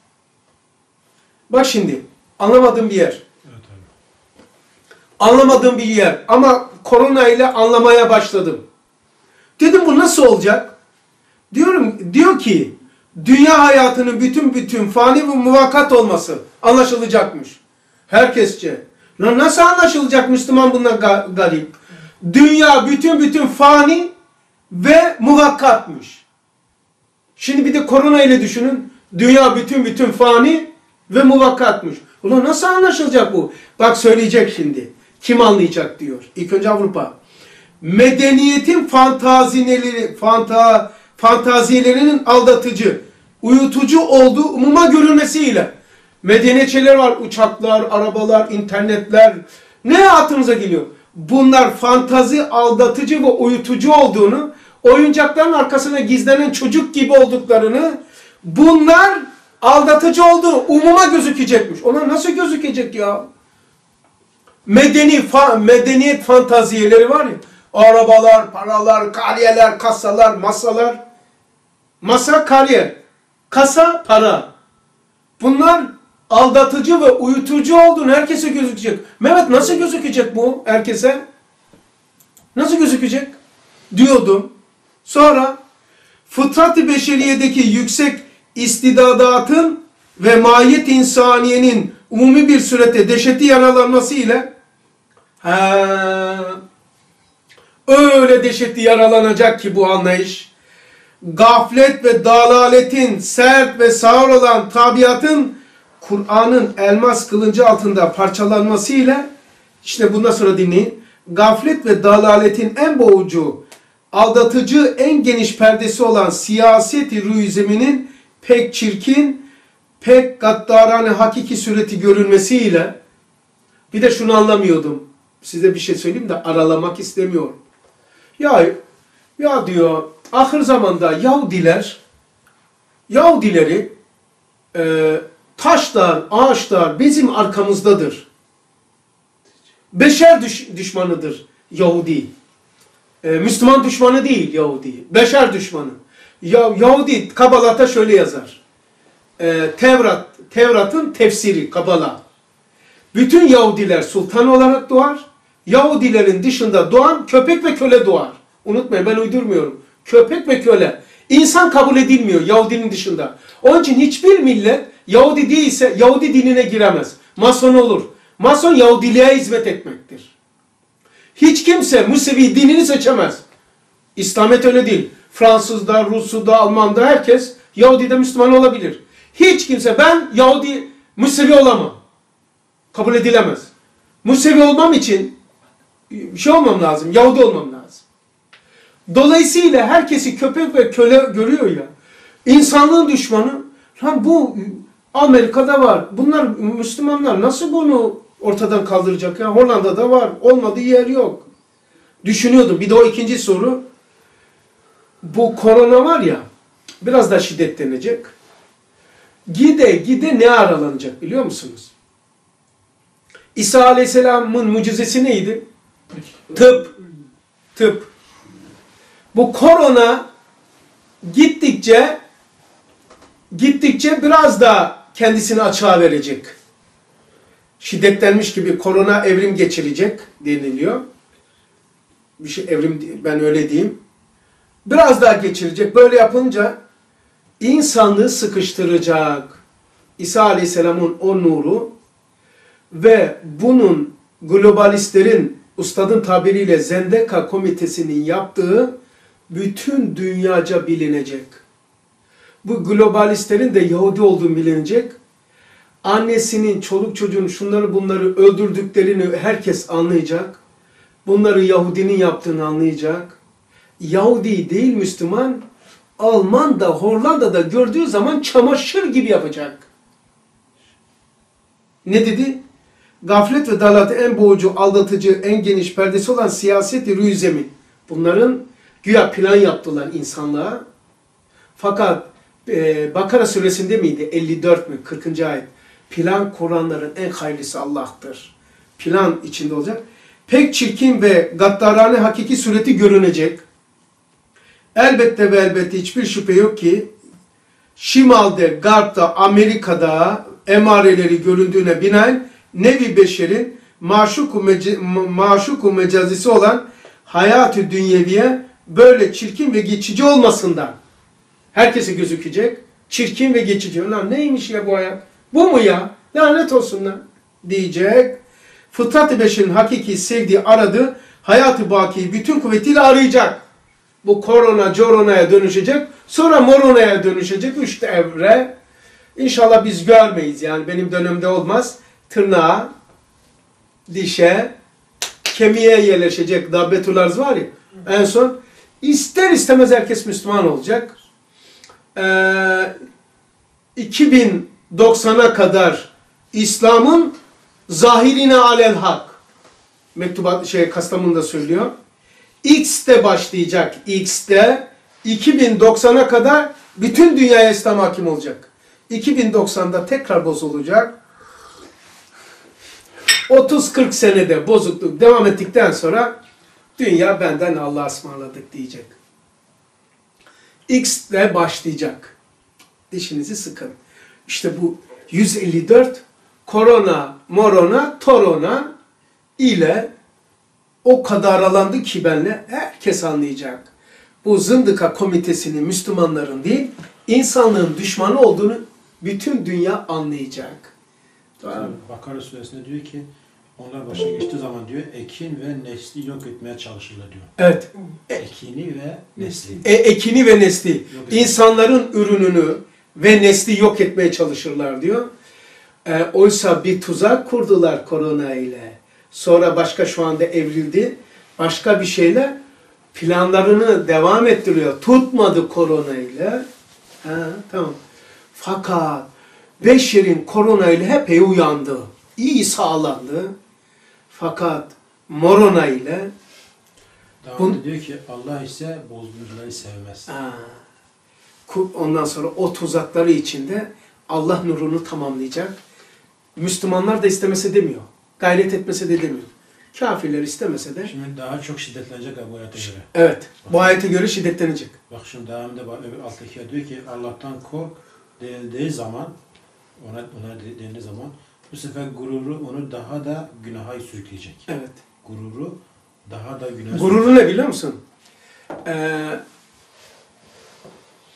Bak şimdi anlamadığım bir yer. Evet, abi. Anlamadığım bir yer. Ama korona ile anlamaya başladım. Dedim bu nasıl olacak? Diyorum diyor ki dünya hayatının bütün bütün fani ve muvakkat olması anlaşılacakmış. Herkesçe. Lan nasıl anlaşılacak Müslüman bunlar ga garip? Dünya bütün bütün fani ve muvakkatmış. Şimdi bir de korona ile düşünün. Dünya bütün bütün fani ve muvakkatmış. Ulan nasıl anlaşılacak bu? Bak söyleyecek şimdi. Kim anlayacak diyor. İlk önce Avrupa. Medeniyetin fantazineleri, fanta, fantaziyelerinin aldatıcı, uyutucu olduğu umuma görülmesiyle medeniyetçiler var. Uçaklar, arabalar, internetler. Ne aklınıza geliyor? Bunlar fantazi, aldatıcı ve uyutucu olduğunu, oyuncakların arkasına gizlenen çocuk gibi olduklarını, bunlar aldatıcı olduğu umuma gözükecekmiş. Ona nasıl gözükecek ya? Medeni, fa, medeniyet fantaziyeleri var ya. Arabalar, paralar, kariyeler, kasalar, masalar. Masa, kariyer. Kasa, para. Bunlar aldatıcı ve uyutucu olduğunu herkese gözükecek. Mehmet nasıl gözükecek bu herkese? Nasıl gözükecek? Diyordum. Sonra fıtrat-ı beşeriyedeki yüksek istidadatın ve mahiyet insaniyenin umumi bir surette dehşeti yaralanması ile he, öyle dehşeti yaralanacak ki bu anlayış, gaflet ve dalaletin sert ve sağır olan tabiatın Kur'an'ın elmas kılıncı altında parçalanması ile, işte bundan sonra dinleyin, gaflet ve dalaletin en boğucu, aldatıcı, en geniş perdesi olan siyaseti ruizminin pek çirkin, pek gaddarane hakiki sureti görülmesiyle, bir de şunu anlamıyordum. Size bir şey söyleyeyim de aralamak istemiyorum. Ya, ya diyor, ahir zamanda Yahudiler, Yahudileri e, taşlar, ağaçlar bizim arkamızdadır. Beşer düş, düşmanıdır Yahudi. E, Müslüman düşmanı değil Yahudi. Beşer düşmanı. Ya, Yahudi Kabala'ta şöyle yazar. E, Tevrat, Tevrat'ın tefsiri Kabala. Bütün Yahudiler sultan olarak doğar. Yahudilerin dışında doğan köpek ve köle doğar. Unutmayın ben uydurmuyorum. Köpek ve köle. İnsan kabul edilmiyor Yahudinin dışında. Onun için hiçbir millet Yahudi değilse Yahudi dinine giremez. Mason olur. Mason Yahudiliğe hizmet etmektir. Hiç kimse Musevi dinini seçemez. İslamiyet öyle değil. Fransız'da, Rus'da, Alman'da herkes Yahudi'de Müslüman olabilir. Hiç kimse ben Yahudi, Musevi olamam. Kabul edilemez. Musevi olmam için bir şey olmam lazım. Yahudi olmam lazım. Dolayısıyla herkesi köpek ve köle görüyor ya. İnsanlığın düşmanı. Lan bu Amerika'da var. Bunlar Müslümanlar nasıl bunu ortadan kaldıracak ya? Hollanda'da var. Olmadığı yer yok. Düşünüyordum. Bir de o ikinci soru. Bu korona var ya, biraz da şiddetlenecek. Gide gide ne aralanacak biliyor musunuz? İsa Aleyhisselam'ın mucizesi neydi? Tıp. Tıp. Bu korona gittikçe gittikçe biraz da kendisini açığa verecek. Şiddetlenmiş gibi korona evrim geçirecek deniliyor. Bir şey evrim, ben öyle diyeyim. Biraz daha geçirecek. Böyle yapınca insanlığı sıkıştıracak. İsa Aleyhisselam'ın o nuru ve bunun globalistlerin, ustadın tabiriyle Zendeka komitesinin yaptığı bütün dünyaca bilinecek. Bu globalistlerin de Yahudi olduğu bilinecek. Annesinin, çoluk çocuğun şunları bunları öldürdüklerini herkes anlayacak. Bunları Yahudinin yaptığını anlayacak. Yahudi değil Müslüman, Alman da Hollanda'da gördüğü zaman çamaşır gibi yapacak. Ne dedi? Gaflet ve dalatı en boğucu, aldatıcı, en geniş perdesi olan siyaseti rüzemi. Bunların güya plan yaptılar insanlığa. Fakat e, Bakara suresinde miydi? elli dört mü? kırkıncı ayet. Plan kuranların en hayırlısı Allah'tır. Plan içinde olacak. Pek çirkin ve gaddarane hakiki sureti görünecek. Elbette ve elbette hiçbir şüphe yok ki Şimal'de, Garp'ta, Amerika'da emareleri göründüğüne binaen Nevi Beşer'in maşuku, mece, maşuku mecazisi olan hayat-ı dünyeviye böyle çirkin ve geçici olmasından herkese gözükecek. Çirkin ve geçici. Lan neymiş ya bu hayat? Bu mu ya? Lanet olsun lan diyecek. Fıtrat-ı beşerin hakiki sevdiği, aradığı hayat-ı bakiyi bütün kuvvetiyle arayacak. Bu korona, coronaya dönüşecek. Sonra moronaya dönüşecek. Üç evre. İnşallah biz görmeyiz. Yani benim dönemde olmaz. Tırnağa, dişe, kemiğe yerleşecek dabbetül arz var ya. En son ister istemez herkes Müslüman olacak. Ee, iki bin doksana kadar İslam'ın zahirine alel hak. Mektubat şey Kastamonu'da söylüyor. X'te başlayacak. X'te iki bin doksana kadar bütün dünyaya İslam hakim olacak. iki bin doksanda tekrar bozulacak. otuz kırk senede bozukluk devam ettikten sonra dünya benden Allah'a ısmarladık diyecek. X'te başlayacak. Dişinizi sıkın. İşte bu yüz elli dört korona, morona, torona ile o kadar aralandı ki benle herkes anlayacak. Bu zındıka komitesinin Müslümanların değil, insanlığın düşmanı olduğunu bütün dünya anlayacak. Tamam. Bakara suresinde diyor ki onlar başa geçtiği zaman diyor ekin ve nesli yok etmeye çalışırlar diyor. Evet. Ekini ve nesli. E, ekini ve nesli. İnsanların ürününü ve nesli yok etmeye çalışırlar diyor. E, oysa bir tuzak kurdular korona ile. Sonra başka şu anda evrildi. Başka bir şeyle planlarını devam ettiriyor. Tutmadı korona ile. Ha, tamam. Fakat beşerin korona ile hep uyandı. İyi sağlandı. Fakat morona ile Devamlı diyor ki Allah ise bozguncuları sevmez. Ha, ondan sonra o tuzakları içinde Allah nurunu tamamlayacak. Müslümanlar da istemese demiyor. Gayret etmese de demiyor. Kafirler istemese de. Şimdi daha çok şiddetlenecek bu ayete göre. Evet. Bu ayete göre şiddetlenecek. Bak şimdi devamında bak, öbür alttaki diyor ki Allah'tan kork denildiği zaman ona, ona denildiği zaman bu sefer gururu onu daha da günaha sürükleyecek. Evet. Gururu daha da günaha Gururu ne biliyor musun? Ee,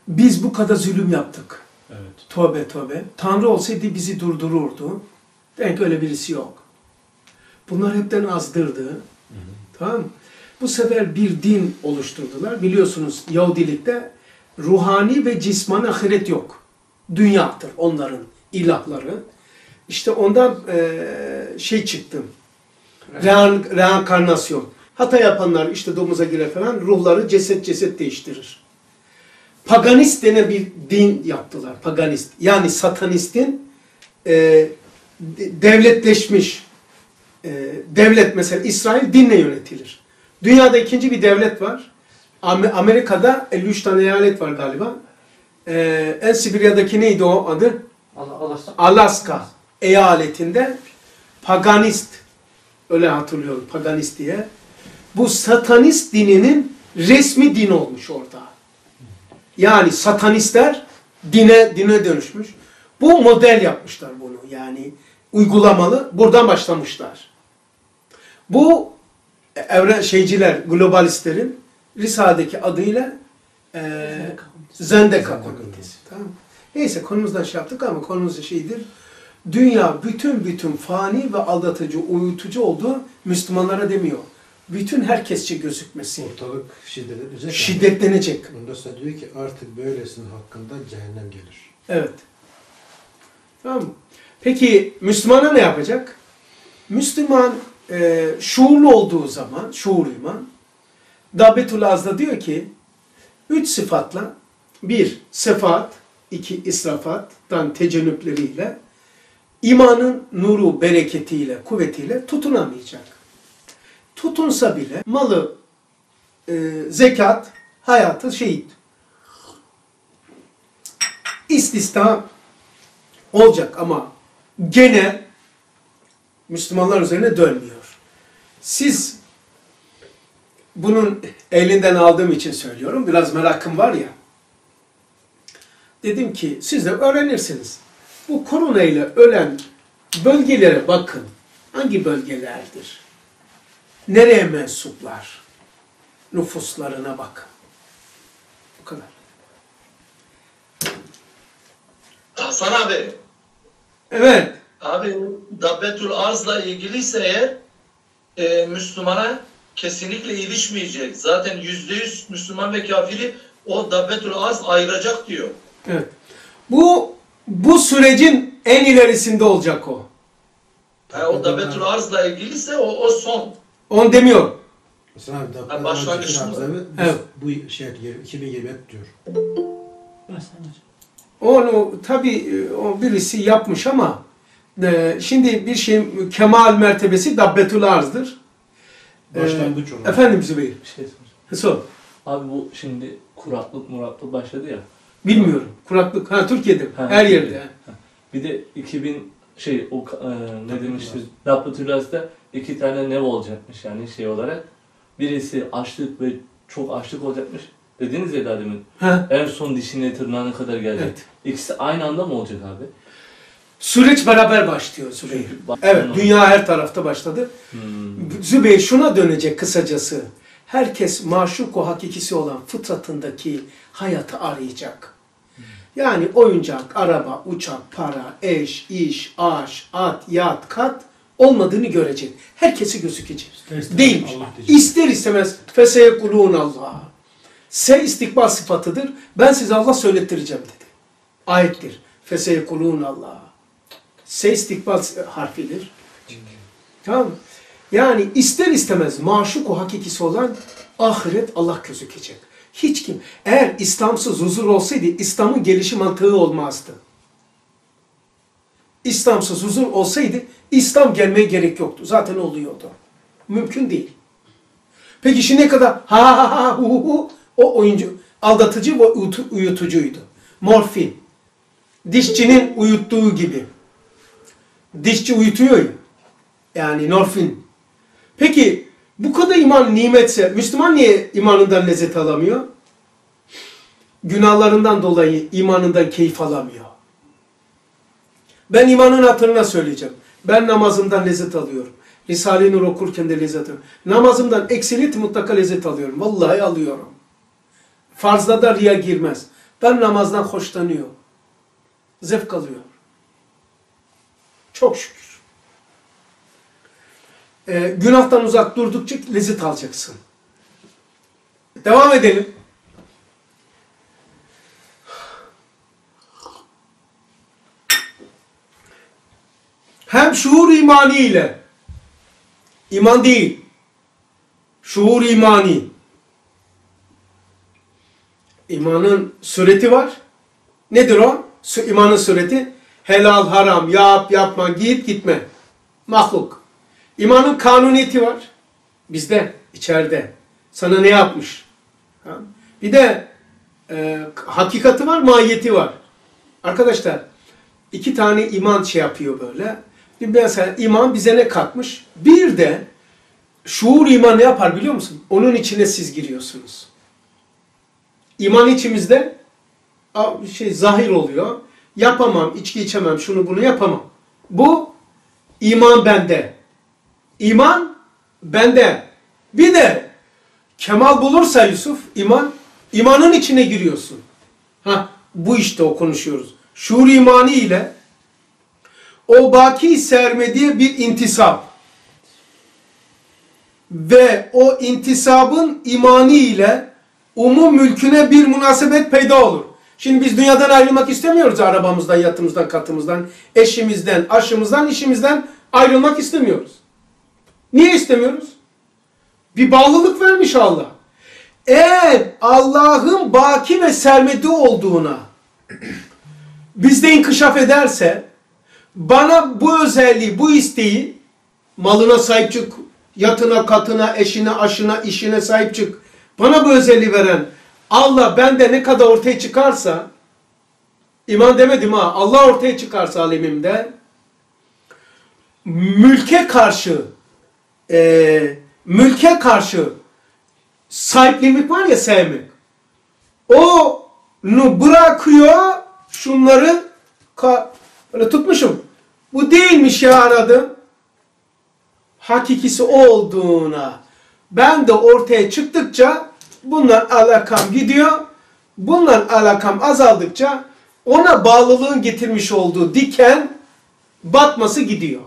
Biz bu kadar zulüm yaptık. Evet. Tövbe tövbe. Tanrı olsaydı bizi durdururdu. Demek öyle birisi yok. Bunlar hepten azdırdı. Hı hı. Tamam mı? Bu sefer bir din oluşturdular. Biliyorsunuz Yahudilikte ruhani ve cismani ahiret yok. Dünyadır onların ilahları. İşte ondan e, şey çıktı. Rean, reenkarnasyon. Hata yapanlar işte domuza girer falan ruhları ceset ceset değiştirir. Paganist denen bir din yaptılar. Paganist. Yani satanistin e, devletleşmiş e, devlet mesela İsrail dinle yönetilir. Dünyada ikinci bir devlet var. Amerika'da elli üç tane eyalet var galiba. Ee, en Sibirya'daki neydi o adı? Alaska. Alaska eyaletinde paganist, öyle hatırlıyorum paganist diye. Bu satanist dininin resmi din olmuş orada. Yani satanistler dine dine dönüşmüş. Bu model yapmışlar bunu. Yani uygulamalı. Buradan başlamışlar. Bu evren şeyciler, globalistlerin Risale'deki adıyla e, Zendeka Komitesi. Tamam. Neyse konumuzdan şey yaptık ama konumuz şeydir. Dünya bütün bütün fani ve aldatıcı, uyutucu olduğu Müslümanlara demiyor. Bütün herkesçe gözükmesi. Ortalık şiddetlenecek. Şiddetlenecek. Yani. Bunda ise diyor ki artık böylesinin hakkında cehennem gelir. Evet. Tamam mı? Peki Müslümana ne yapacak? Müslüman e, şuurlu olduğu zaman, şuurlu iman, Dabbetül Az'da diyor ki, üç sıfatla, bir sefaat, iki israfattan tecennüpleriyle, imanın nuru, bereketiyle, kuvvetiyle tutunamayacak. Tutunsa bile malı, e, zekat, hayatı şehit. İstisna olacak ama genel Müslümanlar üzerine dönmüyor. Siz bunun elinden aldığım için söylüyorum. Biraz merakım var ya. Dedim ki siz de öğrenirsiniz. Bu korona ile ölen bölgelere bakın. Hangi bölgelerdir? Nereye mensuplar? Nüfuslarına bakın. Bu kadar. Hasan abi. Evet. Abi Dabbetül Arz'la ilgiliyse eğer e, Müslümana kesinlikle ilişmeyecek. Zaten yüzde yüz Müslüman ve kafiri o Dabbetül Arz ayıracak diyor. Evet. Bu bu sürecin en ilerisinde olacak o. Yani o Dabbetül Arz'la ilgiliyse o, o son. Onu demiyor. Mesela abi, Ha, başlangıç mı? evet. Evet. Bu şey iki bin yirmi diyor. Onu tabii o birisi yapmış ama e, şimdi bir şey kemal mertebesi Dabbetül Arz'dır. Başlangıç Ee, olarak. Efendim Zübeyir. Bir şey soracağım. Sor. Abi bu şimdi kuraklık muraklık başladı ya. Bilmiyorum. Kuraklık. Ha Türkiye'de. Ha, her Türkiye'de. yerde. Ha. Bir de iki bin şey o e, ne demiştir? Dabbetülaz'da iki tane nev olacakmış yani şey olarak. Birisi açlık ve çok açlık olacakmış. Dediniz ya daha demin. Ha. En son dişine tırnağına kadar gelecek. Evet. İkisi aynı anda mı olacak abi? Süreç beraber başlıyor Zübeyir. Evet. Dünya her tarafta başladı. Hmm. Zübeyir şuna dönecek kısacası. Herkes maşuku hakikisi olan fıtratındaki hayatı arayacak. Yani oyuncak, araba, uçak, para, eş, iş, aş, at, yat, kat olmadığını görecek. Herkesi gözükecek. İster Değilmiş. Allah diyecek. İster istemez feseyekulûn Allah. Se istikbal sıfatıdır. Ben size Allah söylettireceğim dedi. Ayettir. Feseyekulûn Allah. Se istikbal harfidir. Tamam mı? Yani ister istemez maşuk o hakikisi olan ahiret Allah gözükecek. Hiç kim, eğer İslamsız huzur olsaydı İslam'ın gelişi mantığı olmazdı. İslamsız huzur olsaydı İslam gelmeye gerek yoktu. Zaten oluyordu. Mümkün değil. Peki şimdi ne kadar ha ha ha hu hu hu o oyuncu aldatıcı ve uyutucuydu. Morfin. Dişçinin uyuttuğu gibi. Dişçi uyutuyor ya. Yani morfin. Peki bu kadar iman nimetse Müslüman niye imanından lezzet alamıyor? Günahlarından dolayı imanından keyif alamıyor. Ben imanın hatırına söyleyeceğim. Ben namazımdan lezzet alıyorum. Risale-i Nur okurken de lezzet alıyorum. Namazımdan eksilit mutlaka lezzet alıyorum. Vallahi alıyorum. Farzda da riya girmez. Ben namazdan hoşlanıyorum. Zevk alıyor. Çok şükür. Ee, günahtan uzak durdukça lezzet alacaksın. Devam edelim. Hem şuur imani ile, iman değil, şuur imani. İmanın sureti var. Nedir o? İmanın sureti helal, haram, yap, yapma, git, gitme. Mahluk. İmanın kanuniyeti var. Bizde, içeride. Sana ne yapmış? Bir de e, hakikati var, mahiyeti var. Arkadaşlar, iki tane iman şey yapıyor böyle. Bir mesela iman bize ne katmış? Bir de şuur iman ne yapar biliyor musun? Onun içine siz giriyorsunuz. İman içimizde şey zahir oluyor. Yapamam, içki içemem, şunu bunu yapamam. Bu iman bende. İman bende. Bir de kemal bulursa Yusuf, iman, imanın içine giriyorsun. Ha, bu işte o konuşuyoruz. Şuur imani ile o baki sermediği bir intisap. Ve o intisabın imani ile umum mülküne bir münasebet peyda olur. Şimdi biz dünyadan ayrılmak istemiyoruz. Arabamızdan, yatımızdan, katımızdan, eşimizden, aşımızdan, işimizden ayrılmak istemiyoruz. Niye istemiyoruz? Bir bağlılık vermiş Allah. Eğer Allah'ın baki ve sermedi olduğuna bizde inkişaf ederse, bana bu özelliği, bu isteği, malına sahip çık, yatına, katına, eşine, aşına, işine sahip çık, bana bu özelliği veren Allah bende ne kadar ortaya çıkarsa, iman demedim ha, Allah ortaya çıkarsa alemimde, mülke karşı, e, mülke karşı sahiplenmek var ya, sevmek, onu bırakıyor, şunları böyle tutmuşum. Bu değilmiş ya aradım. Hakikisi o olduğuna ben de ortaya çıktıkça bunlar alakam gidiyor. Bunlar alakam azaldıkça ona bağlılığın getirmiş olduğu diken batması gidiyor.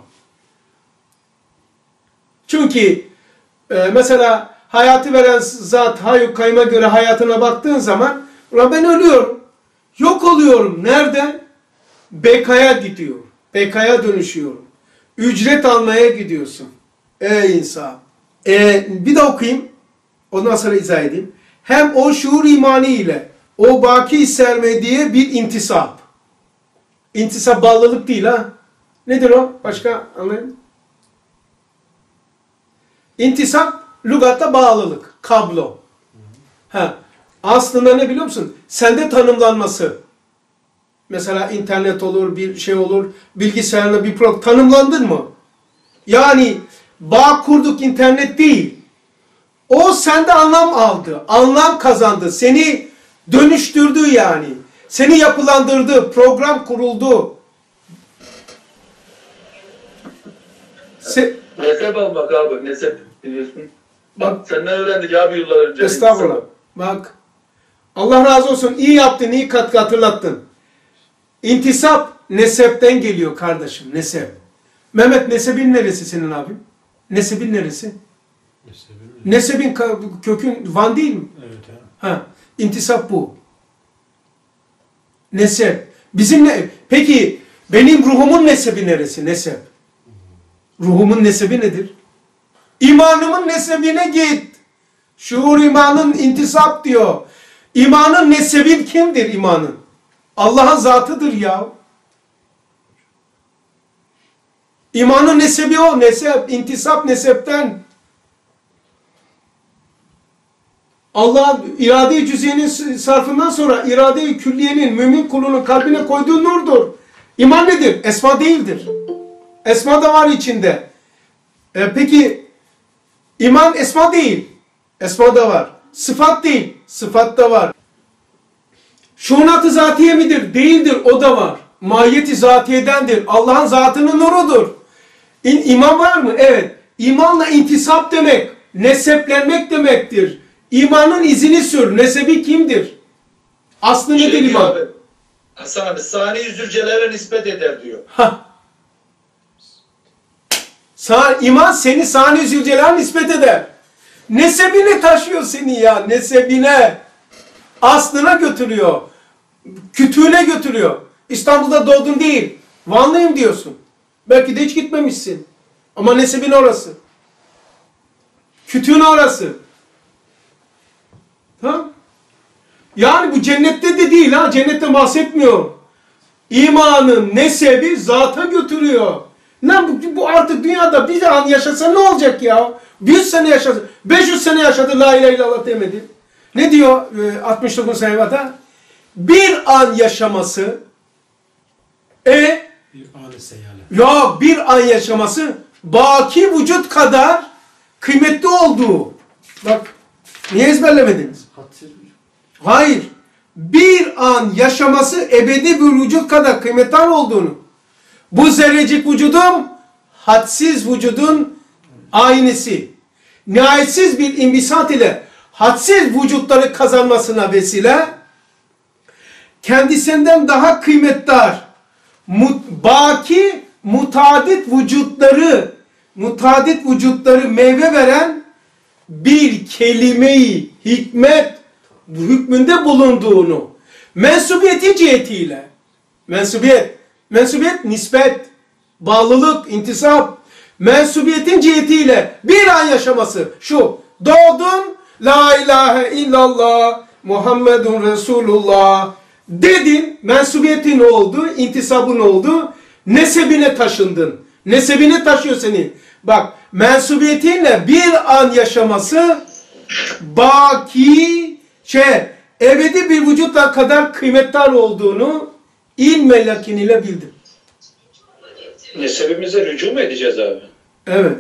Çünkü e, mesela hayatı veren zat Hayyul Kayyum'a göre hayatına baktığın zaman ulan ben ölüyorum. Yok oluyorum. Nerede? Bekaya gidiyor. Bekaya dönüşüyorum. Ücret almaya gidiyorsun. Ey insan. E, bir de okuyayım. Ondan sonra izah edeyim. Hem o şuur imani ile o baki sermediği bir intisap. İntisap bağlılık değil ha. Nedir o? Başka anlayın. İntisap lügatta bağlılık. Kablo. Ha. Aslında ne biliyor musun? Sende tanımlanması. Mesela internet olur, bir şey olur, bilgisayarla bir program tanımlandın mı? Yani bağ kurduk, internet değil. O sende anlam aldı, anlam kazandı, seni dönüştürdü yani. Seni yapılandırdı, program kuruldu. Se Nesep almak abi, nesep biliyorsun. Bak senden öğrendik abi yıllar önce. Estağfurullah. Bak. Allah razı olsun. İyi yaptın, iyi kat hatırlattın. İntisap nesepten geliyor kardeşim. Nesep. Mehmet, nesebin neresi senin abim? Nesebin neresi? Nesebin, Nesebin kökün Van değil mi? evet ya. Ha, intisap bu. Nesep. Bizim ne? Peki benim ruhumun nesebi neresi? Nesep. Ruhumun nesebi nedir? İmanımın nesebine git. Şuur imanın intisap diyor. İmanın nesebin kimdir imanın? Allah'ın zatıdır ya. İmanın nesebi o. Nesep, intisap nesepten. Allah'ın irade-i cüziyenin sarfından sonra irade-i külliyenin mümin kulunun kalbine koyduğu nurdur. İman nedir? Esma değildir. Esma da var içinde. E, peki iman esma değil. Esma da var. Sıfat değil. Sıfat da var. Şunat-ı zatiye midir? Değildir. O da var. Mahiyeti zatiyedendir. Allah'ın zatının nurudur. İ iman var mı? Evet. İmanla intisap demek, neseplenmek demektir. İmanın izini sür. Nesebi kimdir? Aslı Şey nedir diyor iman? abi, Hasan abi, sani zülcelale nispet eder diyor. Hah. Sa iman seni sani zülcelal nispet eder. Nesebine taşıyor seni ya. Nesebine. Aslına götürüyor. Kütüğüne götürüyor. İstanbul'da doğdun değil. Vanlıyım diyorsun. Belki de hiç gitmemişsin. Ama nesebin orası. Kütüğün orası. Tamam. Yani bu cennette de değil ha. Cennette bahsetmiyor. İmanın nesebi zata götürüyor. Lan bu, bu artık dünyada bir an yaşasa ne olacak ya? yüz sene yaşadı. beş yüz sene yaşadı, la ilahe illallah demedi. Ne diyor e, altmış dokuz sayfada? Bir an yaşaması e Bir anı seyale. ya bir an yaşaması baki vücut kadar kıymetli olduğu. Bak niye ezberlemediniz? Hadsiz vücut. Hayır. Bir an yaşaması ebedi bir vücut kadar kıymetli olduğunu. Bu zerrecik vücudum hadsiz vücudun aynısı. Nihayetsiz bir imbisat ile hadsiz vücutları kazanmasına vesile, kendisinden daha kıymetdar, mut, baki mutadit vücutları, mutadit vücutları meyve veren bir kelime-i hikmet hükmünde bulunduğunu, mensubiyeti cihetiyle, mensubiyet, mensubiyet nispet, bağlılık, intisap, mensubiyetin cihetiyle bir an yaşaması, şu, doğdun, la ilahe illallah, Muhammedun Resulullah dedin, mensubiyetin oldu, intisabın oldu, nesebine taşındın, nesebine taşıyor seni. Bak, mensubiyetinle bir an yaşaması, baki, şey, ebedi bir vücutla kadar kıymetdar olduğunu ilm-i lakin ile bildim. Nesebimize rücu mu edeceğiz abi? Evet.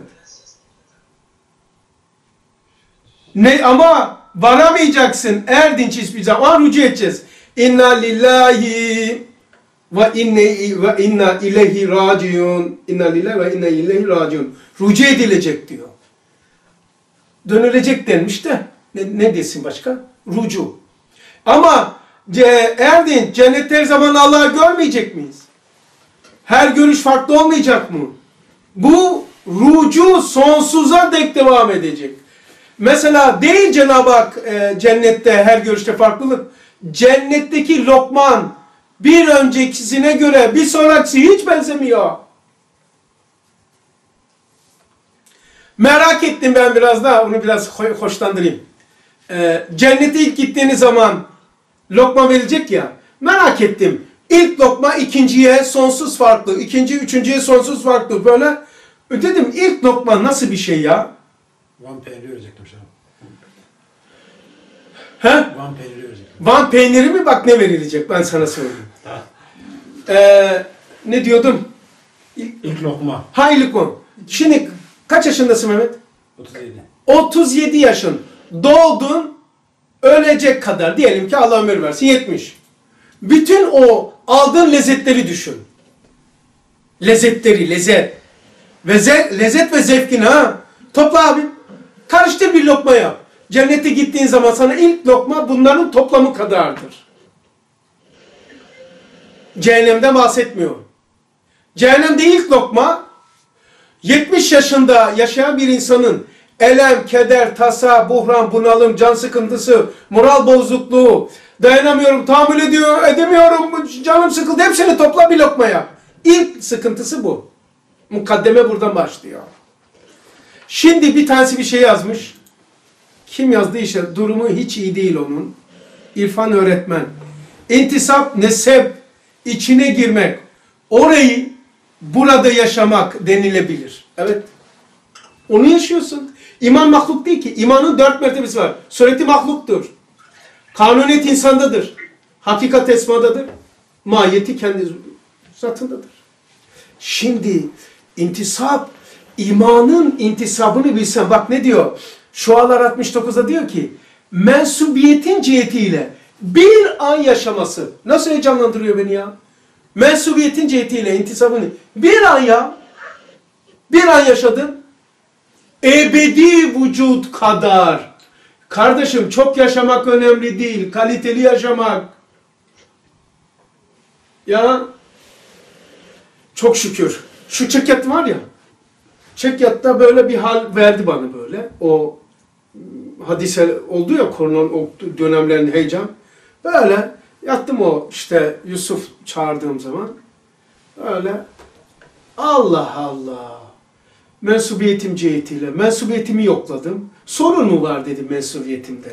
Ne ama varamayacaksın erdinç hiçbir zaman rücu edeceğiz. İnna lillahi ve inne ve inna ileyhi raciun. İnna lillahi ve inna ileyhi raciun. Rücu edilecek diyor. Dönülecek denmiş de ne, ne desin başka? Rücu. Ama erdinç cennette her zaman Allah'ı görmeyecek miyiz? Her görüş farklı olmayacak mı? Bu rucu sonsuza dek devam edecek. Mesela değil Cenab-ı Hak e, cennette her görüşte farklılık. Cennetteki lokman bir öncekisine göre bir sonrakisi hiç benzemiyor. Merak ettim ben biraz daha, onu biraz hoşlandırayım. E, cennete ilk gittiğiniz zaman lokma verilecek ya, merak ettim. İlk lokma ikinciye sonsuz farklı, ikinci, üçüncüye sonsuz farklı böyle. Dedim ilk lokma nasıl bir şey ya? Van peyniri örecektim şu an. He? Van peyniri örecektim. Van peyniri mi? Bak ne verilecek ben sana söyleyeyim. Ee, ne diyordum? İlk lokma. Ha ilk lokma. Şimdi kaç yaşındasın Mehmet? otuz yedi. otuz yedi yaşın. Doğdun, ölecek kadar. Diyelim ki Allah ömür versin yetmiş. Bütün o aldığın lezzetleri düşün. Lezzetleri, lezzet. Ve ze lezzet ve zevkini ha. Topla abi. Karıştır bir lokma yap. Cennete gittiğin zaman sana ilk lokma bunların toplamı kadardır. Cehennemden bahsetmiyorum. Cehennemde ilk lokma yetmiş yaşında yaşayan bir insanın elem, keder, tasa, buhran, bunalım, can sıkıntısı, moral bozukluğu, dayanamıyorum, tahammül ediyor, edemiyorum, canım sıkıldı, hepsini topla bir lokmaya. İlk sıkıntısı bu. Mukaddeme buradan başlıyor. Şimdi bir tanesi bir şey yazmış. Kim yazdı işte, durumu hiç iyi değil onun. İrfan öğretmen. İntisap, nesep, içine girmek, orayı burada yaşamak denilebilir. Evet. Onu yaşıyorsun. İman mahluk değil ki. İmanın dört mertebesi var. Sureti mahluktur. Kanuniyet insandadır. Hakikat esmadadır. Mahiyeti kendi zatındadır. Şimdi intisap, imanın intisabını bilsen. Bak ne diyor? Şualar altmış dokuzda diyor ki mensubiyetin cihetiyle bir an yaşaması. Nasıl heyecanlandırıyor beni ya? Mensubiyetin cihetiyle intisabını. Bir an ya. Bir an yaşadın. Ebedi vücut kadar. Kardeşim çok yaşamak önemli değil. Kaliteli yaşamak. Ya çok şükür. Şu çekyat var ya, çekyatta böyle bir hal verdi bana böyle. O hadise oldu ya, koronan o dönemlerin heyecan. Böyle yattım o işte Yusuf çağırdığım zaman. Öyle Allah Allah. Mensubiyetim cihetiyle. Mensubiyetimi yokladım. Sorun mu var dedim mensubiyetimde.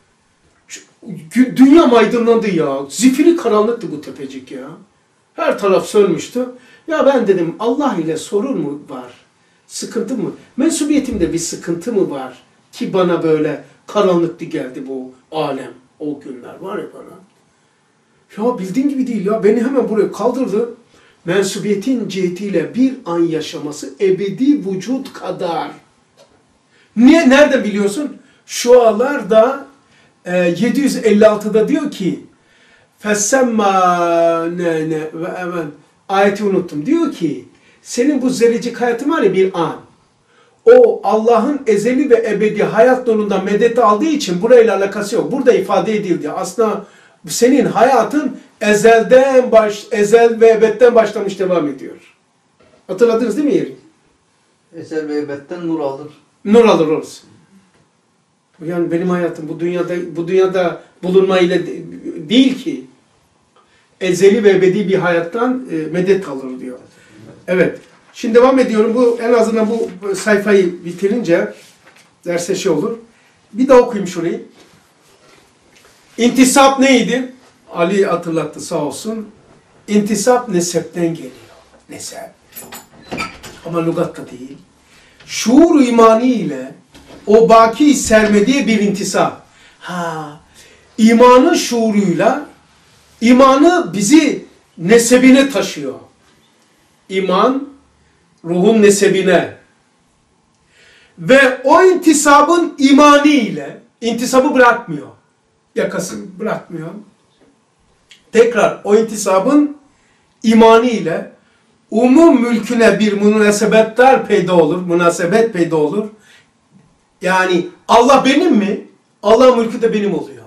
Dünya aydınlandı ya. Zifiri karanlıktı bu tepecik ya. Her taraf sönmüştü. Ya ben dedim Allah ile sorun mu var? Sıkıntı mı? Mensubiyetimde bir sıkıntı mı var? Ki bana böyle karanlıklı geldi bu alem. O günler var ya bana. Ya bildiğin gibi değil ya. Beni hemen buraya kaldırdı. Mensubiyetin cihetiyle bir an yaşaması ebedi vücut kadar. Niye? Nereden biliyorsun? Şualarda e, yedi yüz elli altıda diyor ki Fessemma ne ne ve hemen ayeti unuttum. Diyor ki senin bu zerrecik hayatın var ya bir an. O Allah'ın ezeli ve ebedi hayat yolunda medet aldığı için burayla alakası yok. Burada ifade edildi. Aslında senin hayatın ezelden baş, ezel ve ebedden başlamış devam ediyor. Hatırladınız değil mi yeri? Ezel ve ebedden nur alır. Nur alır orası. Yani benim hayatım bu dünyada bu dünyada bulunma ile değil ki. Ezeli ve ebedi bir hayattan e, medet alır diyor. Evet. Şimdi devam ediyorum. Bu en azından bu sayfayı bitirince derse şey olur. Bir daha okuyayım şurayı. İntisap neydi? Ali hatırlattı sağ olsun. İntisap nesepten geliyor. Nesep. Ama lügatta değil. Şuur imani ile o baki sermediği bir intisap. Ha, imanın şuuruyla imanı bizi nesebine taşıyor. İman ruhun nesebine. Ve o intisabın imani ile intisabı bırakmıyor. Yakasını bırakmıyor. Tekrar o intisabın imani ile umum mülküne bir münasebetler peyda olur. Münasebet peyda olur. Yani Allah benim mi? Allah mülkü de benim oluyor.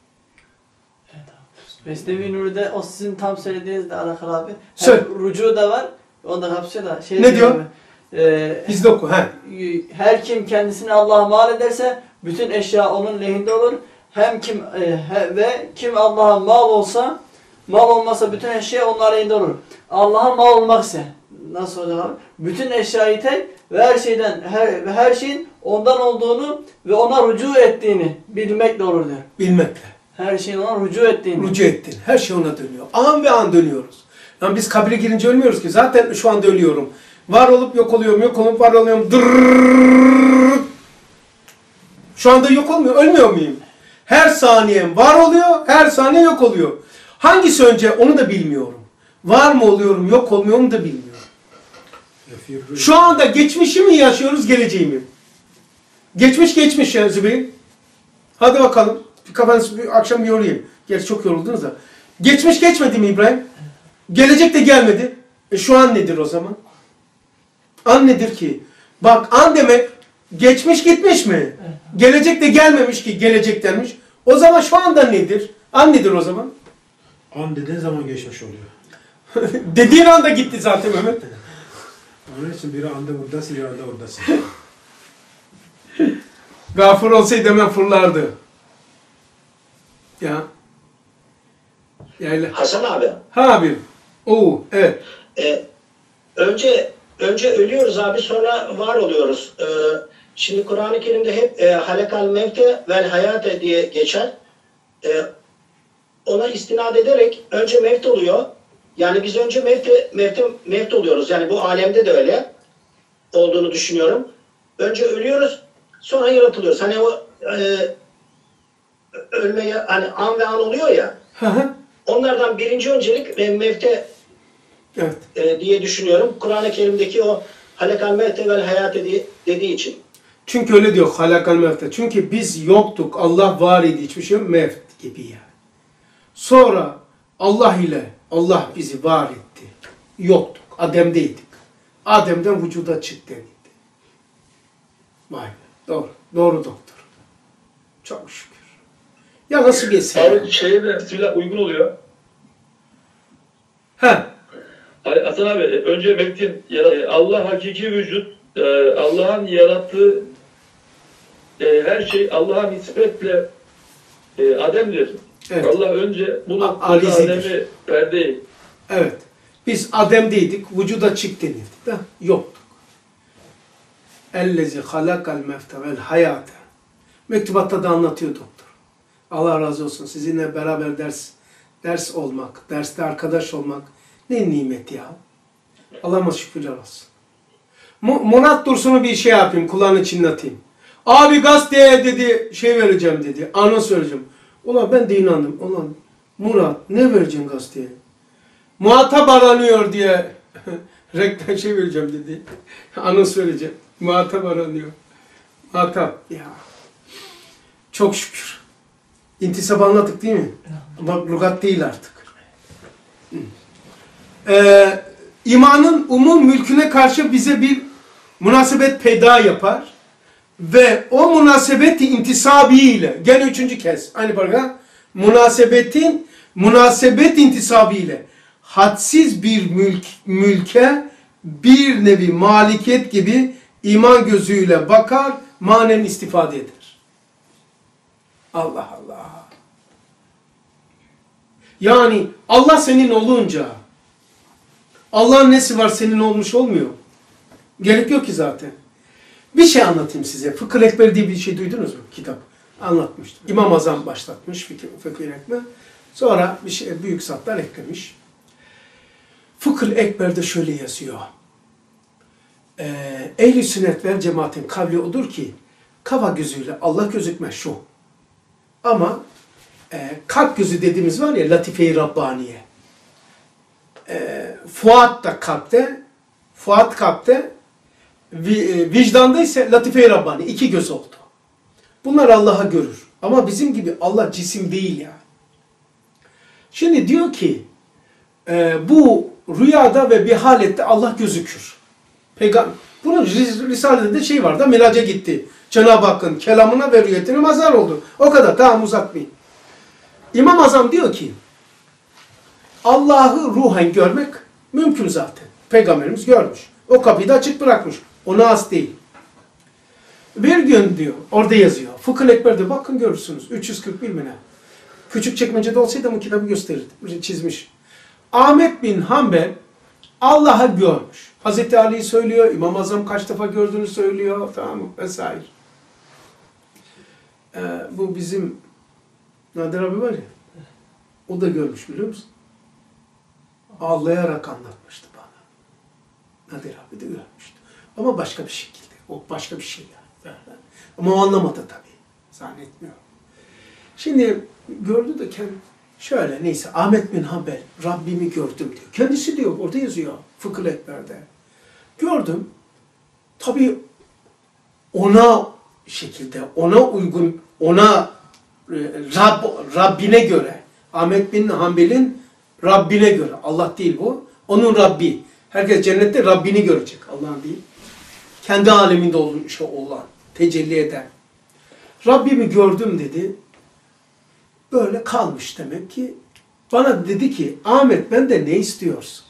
Mesnevi Nuri'de o sizin tam söylediğinizle alakalı abi. Söyle. Hem rucu da var. Onda kapsıyor da. Şey Ne diyor? Abi, e, Bizde oku. He. her kim kendisini Allah'a mal ederse bütün eşya onun lehinde olur. Hem kim e, he, ve kim Allah'a mal olsa, mal olmasa bütün eşya onun aleyhinde olur. Allah'a mal olmak ise nasıl olacak abi? Bütün eşyayı tek ve her şeyden her ve her şeyin ondan olduğunu ve ona rücu ettiğini bilmekle olur diyor. Bilmekle. Her şeyin ona rücu ettiğini. Rücu ettin. Her şey ona dönüyor. An ve an dönüyoruz. Yani biz kabre girince ölmüyoruz ki. Zaten şu anda ölüyorum. Var olup yok oluyorum. Yok olup var oluyorum. Dırrrr. Şu anda yok olmuyor. Ölmüyor muyum? Her saniyem var oluyor. Her saniye yok oluyor. Hangisi önce onu da bilmiyorum. Var mı oluyorum, yok olmuyor onu da bilmiyorum. Şu anda geçmişi mi yaşıyoruz, geleceği mi? Geçmiş geçmiş ya Zübeyir. Hadi bakalım. Kafanızı bir akşam bir yorayım. Gerçi çok yoruldunuz da. Geçmiş geçmedi mi İbrahim? Gelecek de gelmedi. E şu an nedir o zaman? An nedir ki? Bak an demek geçmiş gitmiş mi? Gelecek de gelmemiş ki gelecek denmiş. O zaman şu anda nedir? An nedir o zaman? An dediğin zaman geçmiş oluyor. Dediğin anda gitti zaten Mehmet. Onun için biri anda buradasın, bir anda oradasın. Gafur olsaydı hemen fırlardı. Ya. Yayla. Hasan abi. Ha abi. Oo, evet. E, önce önce ölüyoruz abi, sonra var oluyoruz. E, şimdi Kur'an-ı Kerim'de hep e, halekal mevte vel hayate diye geçer. E, ona istinad ederek önce mevt oluyor. Yani biz önce mevte, mevte, mevt oluyoruz. Yani bu alemde de öyle olduğunu düşünüyorum. Önce ölüyoruz, sonra yaratılıyoruz. Hani o e, ölmeye hani an ve an oluyor ya. Onlardan birinci öncelik e, mevte Evet. e, diye düşünüyorum. Kur'an-ı Kerim'deki o halekal mevte vel hayate diye, dediği için. Çünkü öyle diyor halakal mevte. Çünkü biz yoktuk. Allah var idi. Hiçbir şey yok. Mevt gibi yani. Sonra Allah ile Allah bizi var etti. Yoktuk. Adem'deydik. Adem'den vücuda çık denildi. Vay be. Doğru. Doğru doktor. Çok şükür. Ya nasıl bir eser? Abi şeye de stile uygun oluyor. He. Hasan abi, önce Mevlid'in yarat- Allah hakiki vücut, e, Allah'ın yarattığı e, her şey Allah'a nispetle e, Adem'dir. Evet. Allah önce bu A- noktada alizidir. Adem'i perdeyi. Evet. Biz Adem'deydik, vücuda çık denildik de yoktuk. Ellezi halakal mevte vel hayate. Mektubatta da anlatıyor doktor. Allah razı olsun. Sizinle beraber ders ders olmak, derste arkadaş olmak ne nimet ya. Allah'ıma şükürler olsun. Mu- Murat Dursun'u bir şey yapayım, kulağını çınlatayım. Abi gazeteye dedi, şey vereceğim dedi, anons vereceğim. Ulan ben de inandım. Ulan Murat ne vereceksin gazeteye? Muhatap aranıyor diye reklam şey vereceğim dedi. Anons vereceğim. Muhatap aranıyor. Muhatap ya. Çok şükür. İntisap anladık değil mi? Bak lügat değil artık. Ee, imanın umum mülküne karşı bize bir münasebet peyda yapar. Ve o münasebeti intisabiyle, gene üçüncü kez aynı paragraf, münasebetin münasebet intisabiyle hadsiz bir mülk, mülke bir nevi malikiyet gibi iman gözüyle bakar, manen istifade eder. Allah Allah. Yani Allah senin olunca Allah'ın nesi var senin olmuş olmuyor. Gerek yok ki zaten. Bir şey anlatayım size. Fıkıh Ekber diye bir şey duydunuz mu? Kitap. Anlatmıştım. İmam Azam başlatmış Fıkıh Ekber. Sonra bir şey, büyük zatlar eklemiş. Fıkıh Ekber'de şöyle yazıyor. Ee, Ehl-i sünnet vel cemaatin kavli odur ki kafa gözüyle Allah gözükmez şu. Ama e, kalp gözü dediğimiz var ya Latife-i Rabbaniye. E, Fuat da kalpte, Fuat kalpte, vicdanda ise Latife-i Rabbani. İki göz oldu. Bunlar Allah'a görür. Ama bizim gibi Allah cisim değil yani. Şimdi diyor ki e, bu rüyada ve bir halette Allah gözükür. Peygamber. Bunun Risale'de de şey var da melaca gitti. Cenab-ı Hakk'ın kelamına ve rüyetine mazhar oldu. O kadar. Tamam uzatmayın. İmam Azam diyor ki Allah'ı ruhen görmek mümkün zaten. Peygamberimiz görmüş. O kapıyı da açık bırakmış. Ona az değil. Bir gün diyor, orada yazıyor. Fıkıh Ekber'de bakın görürsünüz. üç yüz kırk bir mi ne? Küçükçekmece'de olsaydı bu kitabı gösterirdi. Çizmiş. Ahmet bin Hanbel Allah'ı görmüş. Hazreti Ali'yi söylüyor. İmam Azam kaç defa gördüğünü söylüyor. Tamam mı? Vesaire. Ee, bu bizim Nadir abi var ya. O da görmüş biliyor musun? Ağlayarak anlatmıştı bana. Nadir abi de görmüştü. Ama başka bir şekilde. O başka bir şey yani. Ama o anlamadı tabii. Zannetmiyorum. Şimdi gördü de kendi şöyle neyse Ahmet bin Hanbel Rabbimi gördüm diyor. Kendisi diyor orada yazıyor Fıkıh Ekber'de. Gördüm. Tabii ona şekilde ona uygun ona Rab, Rabbine göre Ahmet bin Hanbel'in Rabbine göre Allah değil bu. Onun Rabbi. Herkes cennette Rabbini görecek. Allah'ın değil. Kendi aleminde olmuş olan. Tecelli eden. Rabbimi gördüm dedi. Böyle kalmış demek ki. Bana dedi ki Ahmet benden ne istiyorsun?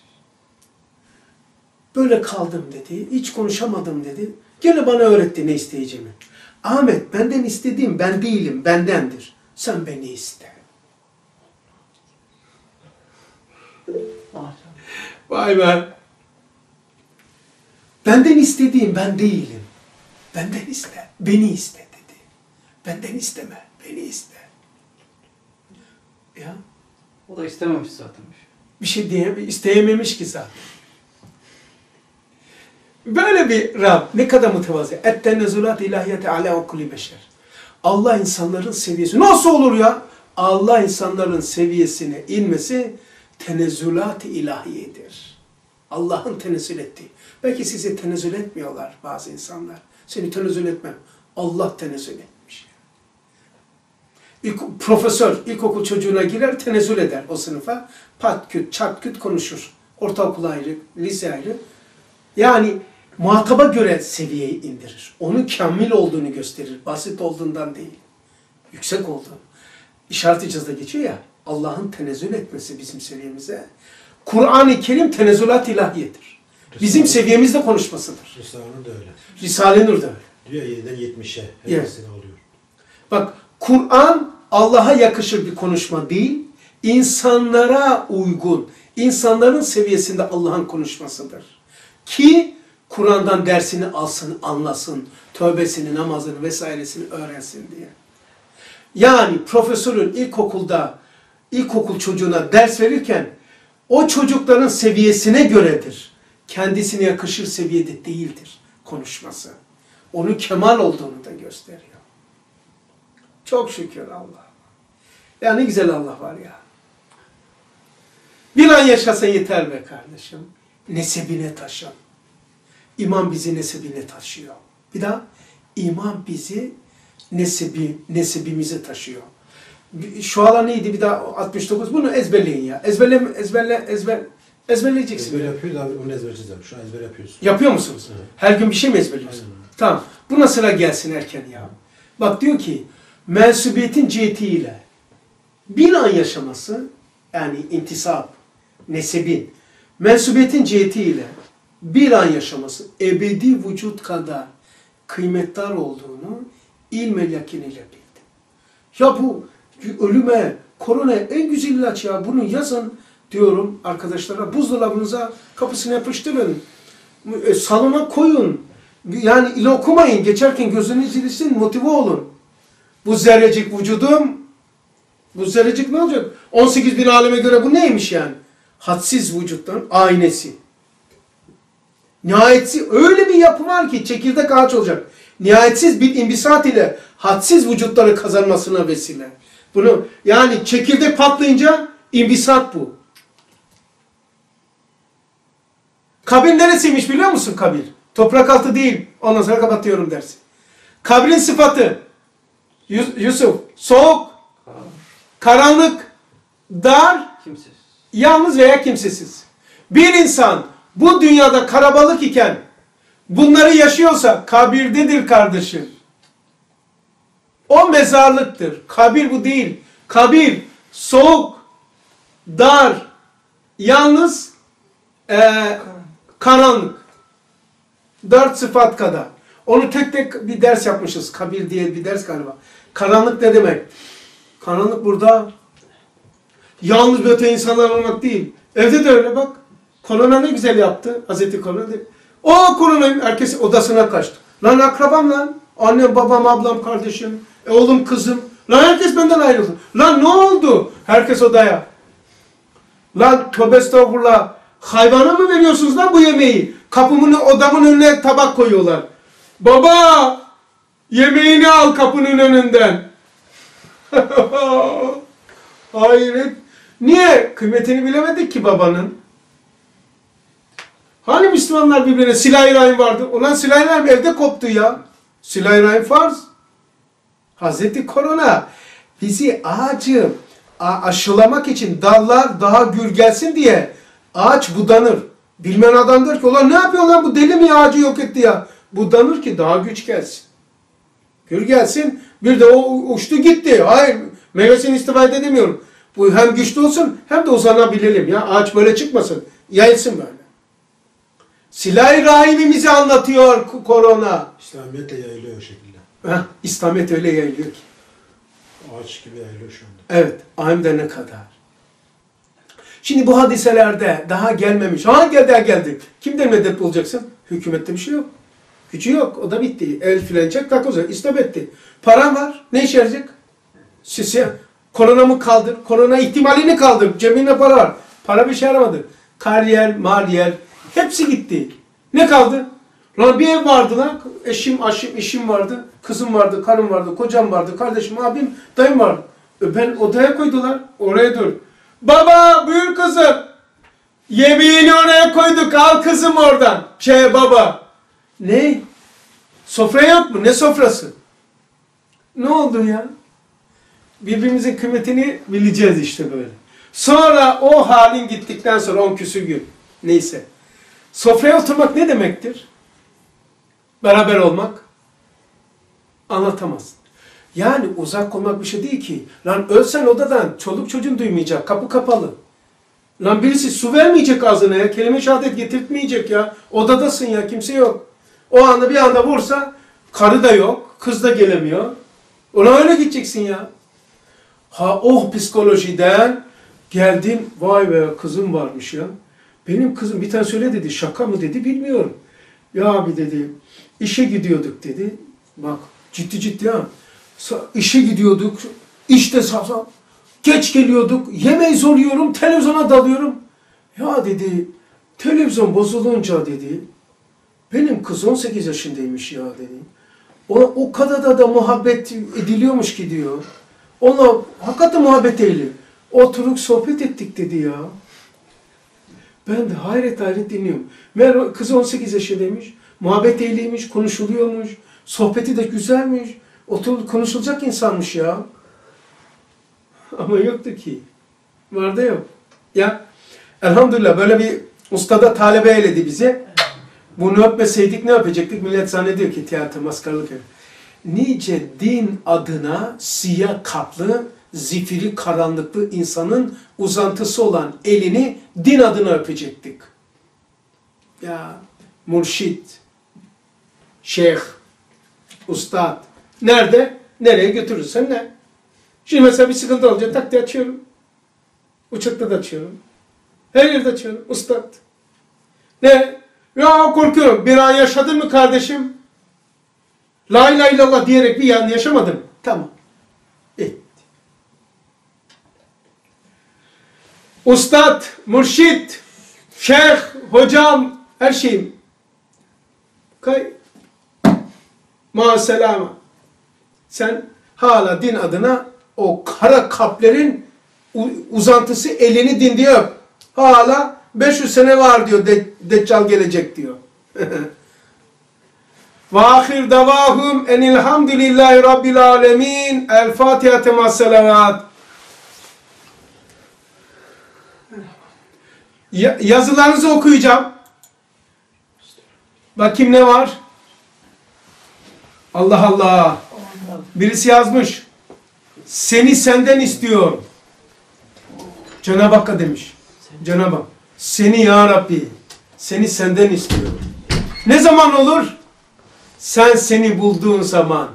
Böyle kaldım dedi. Hiç konuşamadım dedi. Gene bana öğretti ne isteyeceğimi. Ahmet benden istediğim ben değilim. Bendendir. Sen beni iste. Vay be. Benden istediğim ben değilim. Benden iste. Beni iste dedi. Benden isteme. Beni iste. Ya. O da istememiş zaten. Bir şey diye isteyememiş ki zaten. Böyle bir Rab ne kadar mütevazi. Et-tenezzulat ilahiyete ala kulli beşer. Allah insanların seviyesi. Nasıl olur ya? Allah insanların seviyesine inmesi tenezzülat-ı ilahiyedir. Allah'ın tenezzül ettiği. Belki size tenezzül etmiyorlar bazı insanlar. Seni tenezzül etmem. Allah tenezzül etmiş. İlk, profesör ilkokul çocuğuna girer tenezzül eder o sınıfa. Pat küt çat küt konuşur. Ortaokul ayrı, lise ayrı. Yani muhataba göre seviyeyi indirir. Onun kamil olduğunu gösterir. Basit olduğundan değil. Yüksek olduğunu. İşaret-i cızda geçiyor ya. Allah'ın tenezzül etmesi bizim seviyemize. Kur'an-ı Kerim tenezzülat ilahiyedir. Bizim seviyemizde konuşmasıdır. Risale-i da öyle. Risale-i Nur da öyle. Diyor yediden yetmişe Evet. hepsini alıyor. Bak, Kur'an Allah'a yakışır bir konuşma değil, insanlara uygun, insanların seviyesinde Allah'ın konuşmasıdır. Ki Kur'an'dan dersini alsın, anlasın, tövbesini, namazını vesairesini öğrensin diye. Yani profesörün ilkokulda, ilkokul çocuğuna ders verirken o çocukların seviyesine göredir. Kendisine yakışır seviyede değildir konuşması. Onun kemal olduğunu da gösteriyor. Çok şükür Allah. Ya ne güzel Allah var ya. Bir an yaşasa yeter be kardeşim. Nesebine taşın. İman bizi nesebine taşıyor. Bir daha iman bizi nesebi, nesebimize taşıyor. Şu ala neydi? Bir daha altmış dokuz. Bunu ezberleyin ya. Ezberle, ezberle, ezber, ezberleyeceksin. Ezber yapıyoruz abi, onu ezberleyeceğiz abi. Şu an ezber yapıyoruz. Yapıyor musunuz? Evet. Her gün bir şey mi ezberliyorsun? Aynen. Tamam. Buna sıra gelsin erken ya. Bak diyor ki, mensubiyetin cihetiyle bir an yaşaması, yani intisap, nesebin, mensubiyetin cihetiyle bir an yaşaması ebedi vücut kadar kıymetdar olduğunu ilmel yakin ile bildi. Ya bu ölüme, korona en güzel ilaç ya. Bunu yazın diyorum arkadaşlara. Buzdolabınıza kapısına yapıştırın. E, salona koyun. Yani ile okumayın. Geçerken gözünüz ilişsin, motive olun. Bu zerrecik vücudum, bu zerrecik ne olacak? on sekiz bin aleme göre bu neymiş yani? Hadsiz vücuttan aynesi. Nihayetsiz, öyle bir yapı var ki çekirdek ağaç olacak. Nihayetsiz bir imbisat ile hadsiz vücutları kazanmasına vesile. Bunu yani çekirdek patlayınca imbisat bu. Kabir neresiymiş biliyor musun kabir? Toprak altı değil. Ondan sonra kapatıyorum dersi. Kabrin sıfatı Yusuf, soğuk, karanlık, dar, Kimsesiz. yalnız veya kimsesiz. Bir insan bu dünyada karabalık iken bunları yaşıyorsa kabirdedir kardeşim. O mezarlıktır. Kabir bu değil. Kabir soğuk, dar, yalnız, ee, karanlık. Dört sıfat kadar. Onu tek tek bir ders yapmışız. Kabir diye bir ders galiba. Karanlık ne demek? Karanlık burada yalnız bir öte insanlar olmak değil. Evde de öyle bak. Korona ne güzel yaptı. Hazreti Korona değil. O korona herkes odasına kaçtı. Lan akrabam lan. Annem, babam, ablam, kardeşim, e, oğlum, kızım. Lan herkes benden ayrıldı. Lan ne oldu? Herkes odaya. Lan tövbe estağfurullah. Hayvana mı veriyorsunuz lan bu yemeği? Kapımın, odamın önüne tabak koyuyorlar. Baba! Yemeğini al kapının önünden. Hayret. Niye? Kıymetini bilemedik ki babanın. Hani Müslümanlar birbirine silah-ı rahim vardı? Ulan silah-ı rahim evde koptu ya. Silah-ı rahim farz. Hazreti Korona bizi ağacı aşılamak için dallar daha gür gelsin diye ağaç budanır. Bilmeyen adam der ki ulan ne yapıyor lan bu deli mi ağacı yok etti ya. Budanır ki daha güç gelsin. Gür gelsin. Bir de o uçtu gitti. Hayır meyvesini istifade edemiyorum. Bu hem güçlü olsun hem de uzanabilelim ya. Ağaç böyle çıkmasın. Yayılsın böyle. Silah-ı rahimimizi anlatıyor korona. İslamiyet de yayılıyor o şekilde. Heh, İslamiyet öyle yayılıyor ki. Ağaç gibi yayılıyor şu anda. Evet. Hem de ne kadar. Şimdi bu hadiselerde daha gelmemiş. Ha geldi geldi. Kimden medet bulacaksın? Hükümette bir şey yok. Gücü yok. O da bitti. El filanacak takoza. İstop etti. Paran var. Ne işe yarayacak? Size koronamı kaldır. Korona ihtimalini kaldır. Cebinde para var. Para bir şey yaramadı. Kariyer, maliyer hepsi gitti. Ne kaldı? Lan bir ev vardı lan. Eşim, aşım, işim vardı. Kızım vardı, karım vardı, kocam vardı, kardeşim, abim, dayım vardı. Ben odaya koydular. Oraya dur. Baba buyur kızım. Yemeğini oraya koyduk. Al kızım oradan. Şey baba. Ne? Sofra yok mu? Ne sofrası? Ne oldu ya? Birbirimizin kıymetini bileceğiz işte böyle. Sonra o halin gittikten sonra on küsur gün. Neyse. Sofraya oturmak ne demektir? Beraber olmak. Anlatamazsın. Yani uzak olmak bir şey değil ki. Lan ölsen odadan çoluk çocuğun duymayacak. Kapı kapalı. Lan birisi su vermeyecek ağzına ya. Kelime-i şehadet getirtmeyecek ya. Odadasın ya. Kimse yok. O anda bir anda vursa karı da yok. Kız da gelemiyor. Ona öyle gideceksin ya. Ha oh psikolojiden geldin. Vay be kızım varmış ya. Benim kızım bir tane söyle dedi. Şaka mı dedi bilmiyorum. Ya abi dedi. İşe gidiyorduk dedi. Bak ciddi ciddi ha. İşe gidiyorduk. İşte sağ geç geliyorduk. Yemeği zor yiyorum. Televizyona dalıyorum. Ya dedi. Televizyon bozulunca dedi. Benim kız on sekiz yaşındaymış ya dedi. Ona o kadar da, da muhabbet ediliyormuş ki diyor. Ona hakikaten muhabbet edelim. Oturup sohbet ettik dedi ya. Ben de hayret hayret dinliyorum. Meğer kızı on sekiz yaşındaymış. Muhabbet eyleymiş, konuşuluyormuş. Sohbeti de güzelmiş. Oturup konuşulacak insanmış ya. Ama yoktu ki. Vardı yok. Ya elhamdülillah böyle bir ustada talebe eyledi bize. Bunu öpmeseydik ne yapacaktık? Millet zannediyor ki tiyatro, maskaralık. Nice din adına siyah kaplı, zifiri karanlıklı insanın uzantısı olan elini din adına öpecektik. Ya murşit, şeyh, ustad. Nerede? Nereye götürürsen ne? Şimdi mesela bir sıkıntı olacak, tak diye açıyorum. Uçakta da açıyorum. Her yerde açıyorum. Ustad. Ne? Ya korkuyorum. Bir an yaşadın mı kardeşim? La ilahe illallah diyerek bir an yaşamadım. Tamam. Bitti. Ustad, mürşit, şeyh, hocam, her şeyim. Kay. Ma'aselama. Sen hala din adına o kara kalplerin uzantısı elini din diye öp. Hala beş yüz sene var diyor. De Deccal gelecek diyor. Ve ahir davahum enilhamdülillahi rabbil alemin. El Fatiha tema selavat. Yazılarınızı okuyacağım. Bakayım ne var? Allah Allah. Birisi yazmış. Seni senden istiyor. Cenab-ı Hakk'a demiş. Cenab-ı Hak. Seni ya Rabbi. Seni senden istiyor. Ne zaman olur? Sen seni bulduğun zaman.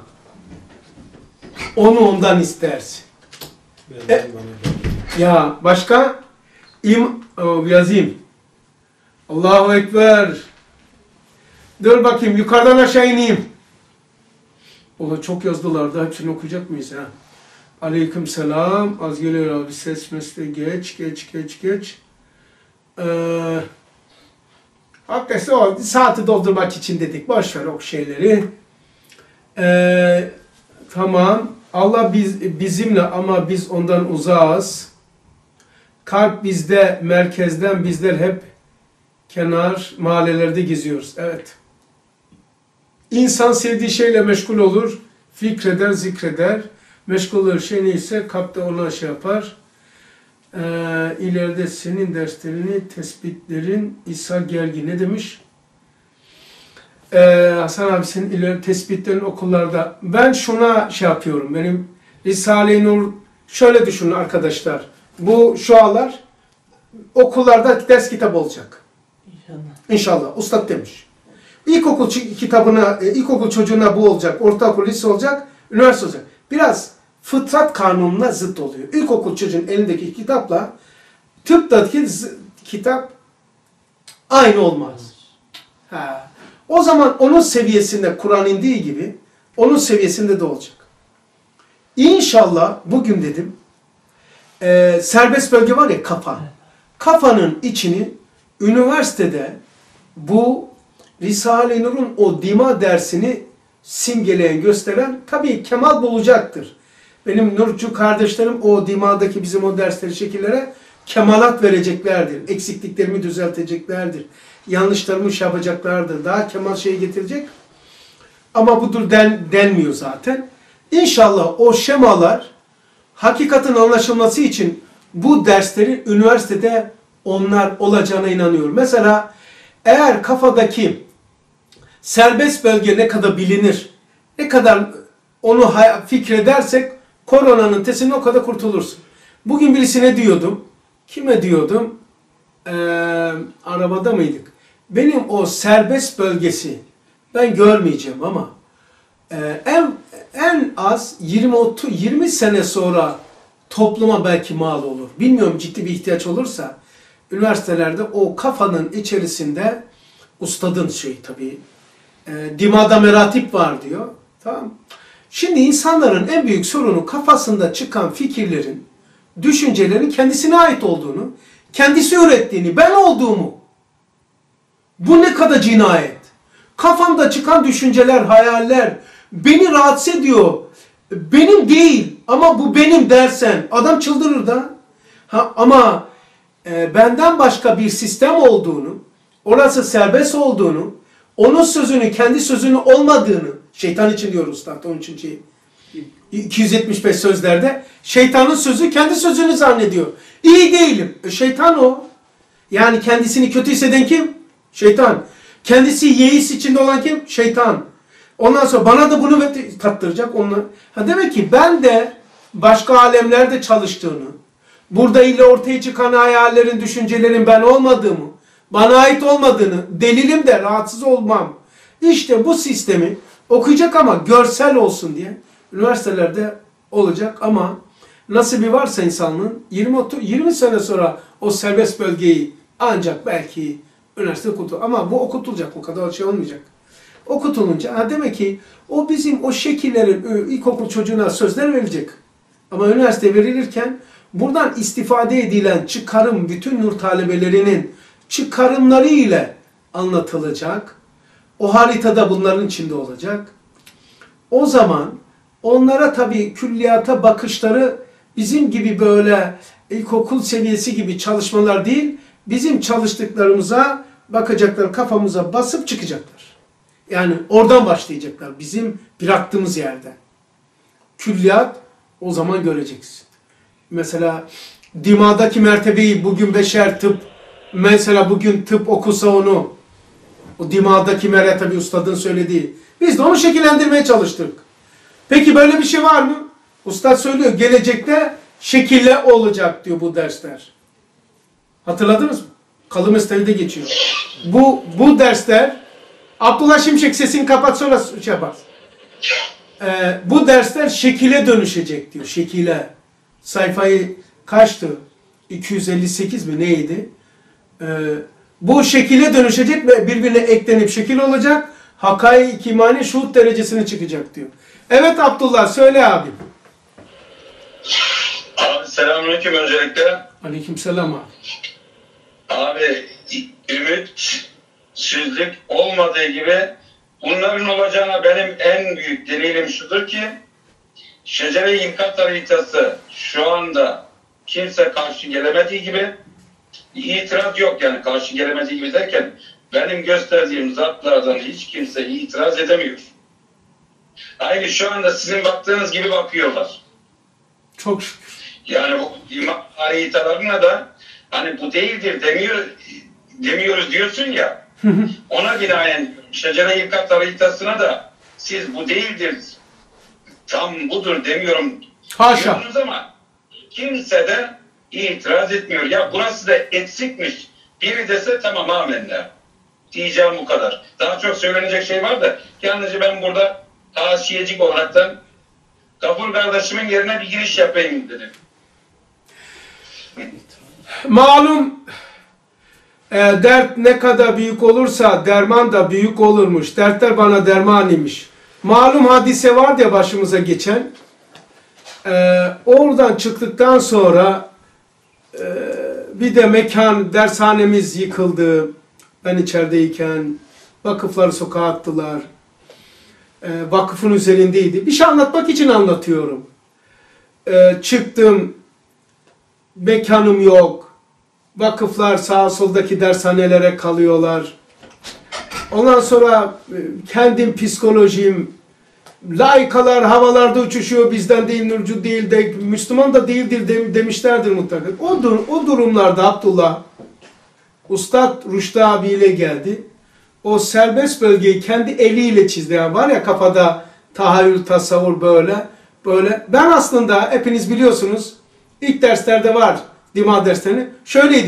Onu ondan istersin. E, ya başka? İm, oh, yazayım. Allahu Ekber. Dur bakayım yukarıdan aşağı ineyim. Ola çok yazdılar da hepsini okuyacak mıyız ha? Aleyküm selam. Az geliyor abi ses mesle geç geç geç geç. Ee, hakikaten o saati doldurmak için dedik. Boş ver o şeyleri. Ee, tamam. Allah biz, bizimle ama biz ondan uzağız. Kalp bizde, merkezden bizler hep kenar mahallelerde geziyoruz. Evet. İnsan sevdiği şeyle meşgul olur. Fikreder, zikreder. Meşgul olur şey neyse kalpte ona şey yapar. Ee, ileride senin derslerini, tespitlerin İsa Gergi ne demiş? Ee, Hasan abi senin ileri tespitlerin okullarda. Ben şuna şey yapıyorum. Benim Risale-i Nur şöyle düşünün arkadaşlar. Bu şualar okullarda ders kitabı olacak. İnşallah. İnşallah. Ustad demiş. İlkokul kitabına, ilkokul çocuğuna bu olacak. Ortaokul lise olacak. Üniversite olacak. Biraz fıtrat kanununa zıt oluyor. İlkokul çocuğun elindeki kitapla tıptaki kitap aynı olmaz. Ha. O zaman onun seviyesinde Kur'an indiği gibi onun seviyesinde de olacak. İnşallah bugün dedim e, serbest bölge var ya kafa. Kafanın içini üniversitede bu Risale-i Nur'un o dima dersini simgeleyen, gösteren tabii kemal bulacaktır. Benim Nurcu kardeşlerim o dimadaki bizim o dersleri şekillere kemalat vereceklerdir. Eksikliklerimi düzelteceklerdir. Yanlışlarımı şey yapacaklardır. Daha kemal şeyi getirecek. Ama budur den, denmiyor zaten. İnşallah o şemalar hakikatin anlaşılması için bu dersleri üniversitede onlar olacağına inanıyorum. Mesela eğer kafadaki serbest bölge ne kadar bilinir, ne kadar onu fikredersek koronanın tesinden o kadar kurtulursun. Bugün birisine diyordum, kime diyordum? e, arabada mıydık? Benim o serbest bölgesi ben görmeyeceğim ama e, en en az yirmi otuz yirmi sene sonra topluma belki mal olur. Bilmiyorum, ciddi bir ihtiyaç olursa üniversitelerde o kafanın içerisinde ustadın şeyi tabii e, dimada meratip var diyor. Tamam. Şimdi insanların en büyük sorunu kafasında çıkan fikirlerin, düşüncelerin kendisine ait olduğunu, kendisi ürettiğini, ben olduğumu. Bu ne kadar cinayet. Kafamda çıkan düşünceler, hayaller beni rahatsız ediyor. Benim değil ama bu benim dersen adam çıldırır da. Ha, ama e, benden başka bir sistem olduğunu, orası serbest olduğunu, onun sözünü kendi sözünü olmadığını, şeytan için diyor Üstad, onun için şey, iki yüz yetmiş beş sözlerde şeytanın sözü kendi sözünü zannediyor. İyi değilim. E, şeytan o. Yani kendisini kötü hisseden kim? Şeytan. Kendisi yeis içinde olan kim? Şeytan. Ondan sonra bana da bunu tattıracak. Onunla. Ha demek ki ben de başka alemlerde çalıştığını, burada ile ortaya çıkan hayallerin, düşüncelerin ben olmadığımı, bana ait olmadığını, delilim de rahatsız olmam. İşte bu sistemi okuyacak ama görsel olsun diye üniversitelerde olacak ama nasibi varsa insanlığın yirmi otuz yirmi sene sonra o serbest bölgeyi ancak belki üniversite okutur. Ama bu okutulacak, o kadar şey olmayacak. Okutulunca ha demek ki o bizim o şekillerin ilkokul çocuğuna sözler verilecek. Ama üniversite verilirken buradan istifade edilen çıkarım bütün nur talebelerinin çıkarımları ile anlatılacak. O haritada bunların içinde olacak. O zaman onlara tabii külliyata bakışları bizim gibi böyle ilkokul seviyesi gibi çalışmalar değil, bizim çalıştıklarımıza bakacaklar, kafamıza basıp çıkacaklar. Yani oradan başlayacaklar, bizim bıraktığımız yerden. Külliyat o zaman göreceksin. Mesela dimadaki mertebeyi bugün beşer tıp, mesela bugün tıp okusa onu, o dimadaki mertebi ustadın söylediği, biz de onu şekillendirmeye çalıştık. Peki böyle bir şey var mı? Ustad söylüyor, gelecekte şekille olacak diyor bu dersler. Hatırladınız mı? Kalımestevi'de geçiyor. Bu bu dersler, Abdullah Şimşek sesini kapat sonra şey yapar. Ee, bu dersler şekile dönüşecek diyor, şekile. Sayfayı kaçtı? iki yüz elli sekiz mi neydi? Ee, bu şekile dönüşecek ve birbirine eklenip şekil olacak. Hakaik imani şuhud derecesine çıkacak diyor. Evet Abdullah, söyle abi. Abi selamünaleyküm öncelikle. Aleykümselam abi. Abi ümitsizlik olmadığı gibi bunların olacağına benim en büyük delilim şudur ki şecere-i imkat haritası şu anda kimse karşı gelemediği gibi, itiraz yok yani, karşı gelemediği gibi derken benim gösterdiğim zatlardan hiç kimse itiraz edemiyor. Aynı şu anda sizin baktığınız gibi bakıyorlar. Çok şükür. Yani bu imam haritalarına da hani bu değildir demiyor, demiyoruz diyorsun ya, ona binaen şecere-i imkat haritasına da siz bu değildir, tam budur demiyorum Haşa. diyorsunuz ama kimse de itiraz etmiyor. Ya burası da eksikmiş. Biri dese tamam amenna. Diyeceğim bu kadar. Daha çok söylenecek şey var da yalnızca ben burada haşiyecik olaraktan Gafur kardeşimin yerine bir giriş yapayım dedim. Malum e, dert ne kadar büyük olursa derman da büyük olurmuş. Dertler bana derman imiş. Malum hadise var ya başımıza geçen. E, oradan çıktıktan sonra e, bir de mekan, dershanemiz yıkıldı. Ben içerideyken vakıfları sokağa attılar. E, vakıfın üzerindeydi. Bir şey anlatmak için anlatıyorum. E, çıktım. Mekanım yok. Vakıflar sağa soldaki dershanelere kalıyorlar. Ondan sonra kendim psikolojim, laikalar havalarda uçuşuyor, bizden değil, Nurcu değil de Müslüman da değildir demişlerdir mutlaka. O, dur o durumlarda Abdullah Ustad Rüştü abiyle geldi. O serbest bölgeyi kendi eliyle çizdi. Yani var ya kafada tahayyül, tasavvur böyle böyle. Ben aslında hepiniz biliyorsunuz, İlk derslerde var, dima derslerini. Şöyleydi.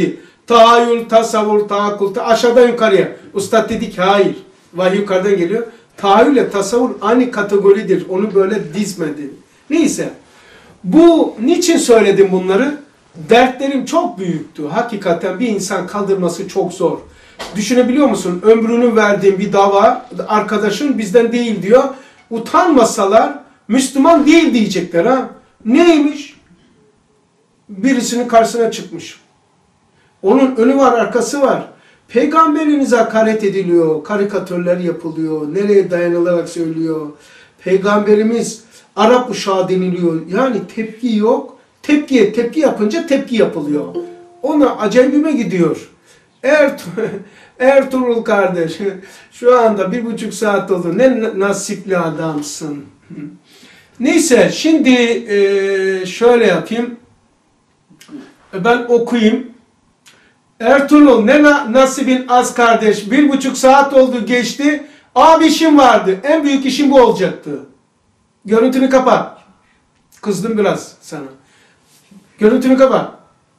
Tahayyül, tasavvur, taakkul, ta aşağıdan yukarıya. Ustad dedi ki hayır. Vahiy yukarıdan geliyor. Tahayyül ile tasavvur aynı kategoridir. Onu böyle dizmedi. Neyse. Bu niçin söyledim bunları? Dertlerim çok büyüktü. Hakikaten bir insan kaldırması çok zor. Düşünebiliyor musun? Ömrünü verdiğin bir dava, arkadaşın bizden değil diyor. Utanmasalar Müslüman değil diyecekler ha. Neymiş? Birisinin karşısına çıkmış. Onun önü var, arkası var. Peygamberinize hakaret ediliyor, karikatürler yapılıyor, nereye dayanılarak söylüyor. Peygamberimiz Arap uşağı deniliyor. Yani tepki yok. Tepkiye tepki yapınca tepki yapılıyor. Ona acayibime gidiyor. Ertuğ Ertuğrul kardeş, şu anda bir buçuk saat oldu. Ne nasipli adamsın. Neyse, şimdi e, şöyle yapayım. Ben okuyayım. Ertuğrul, ne na nasibin az kardeş. Bir buçuk saat oldu, geçti. Abi işim vardı. En büyük işim bu olacaktı. Görüntünü kapat. Kızdım biraz sana. Görüntünü kapat.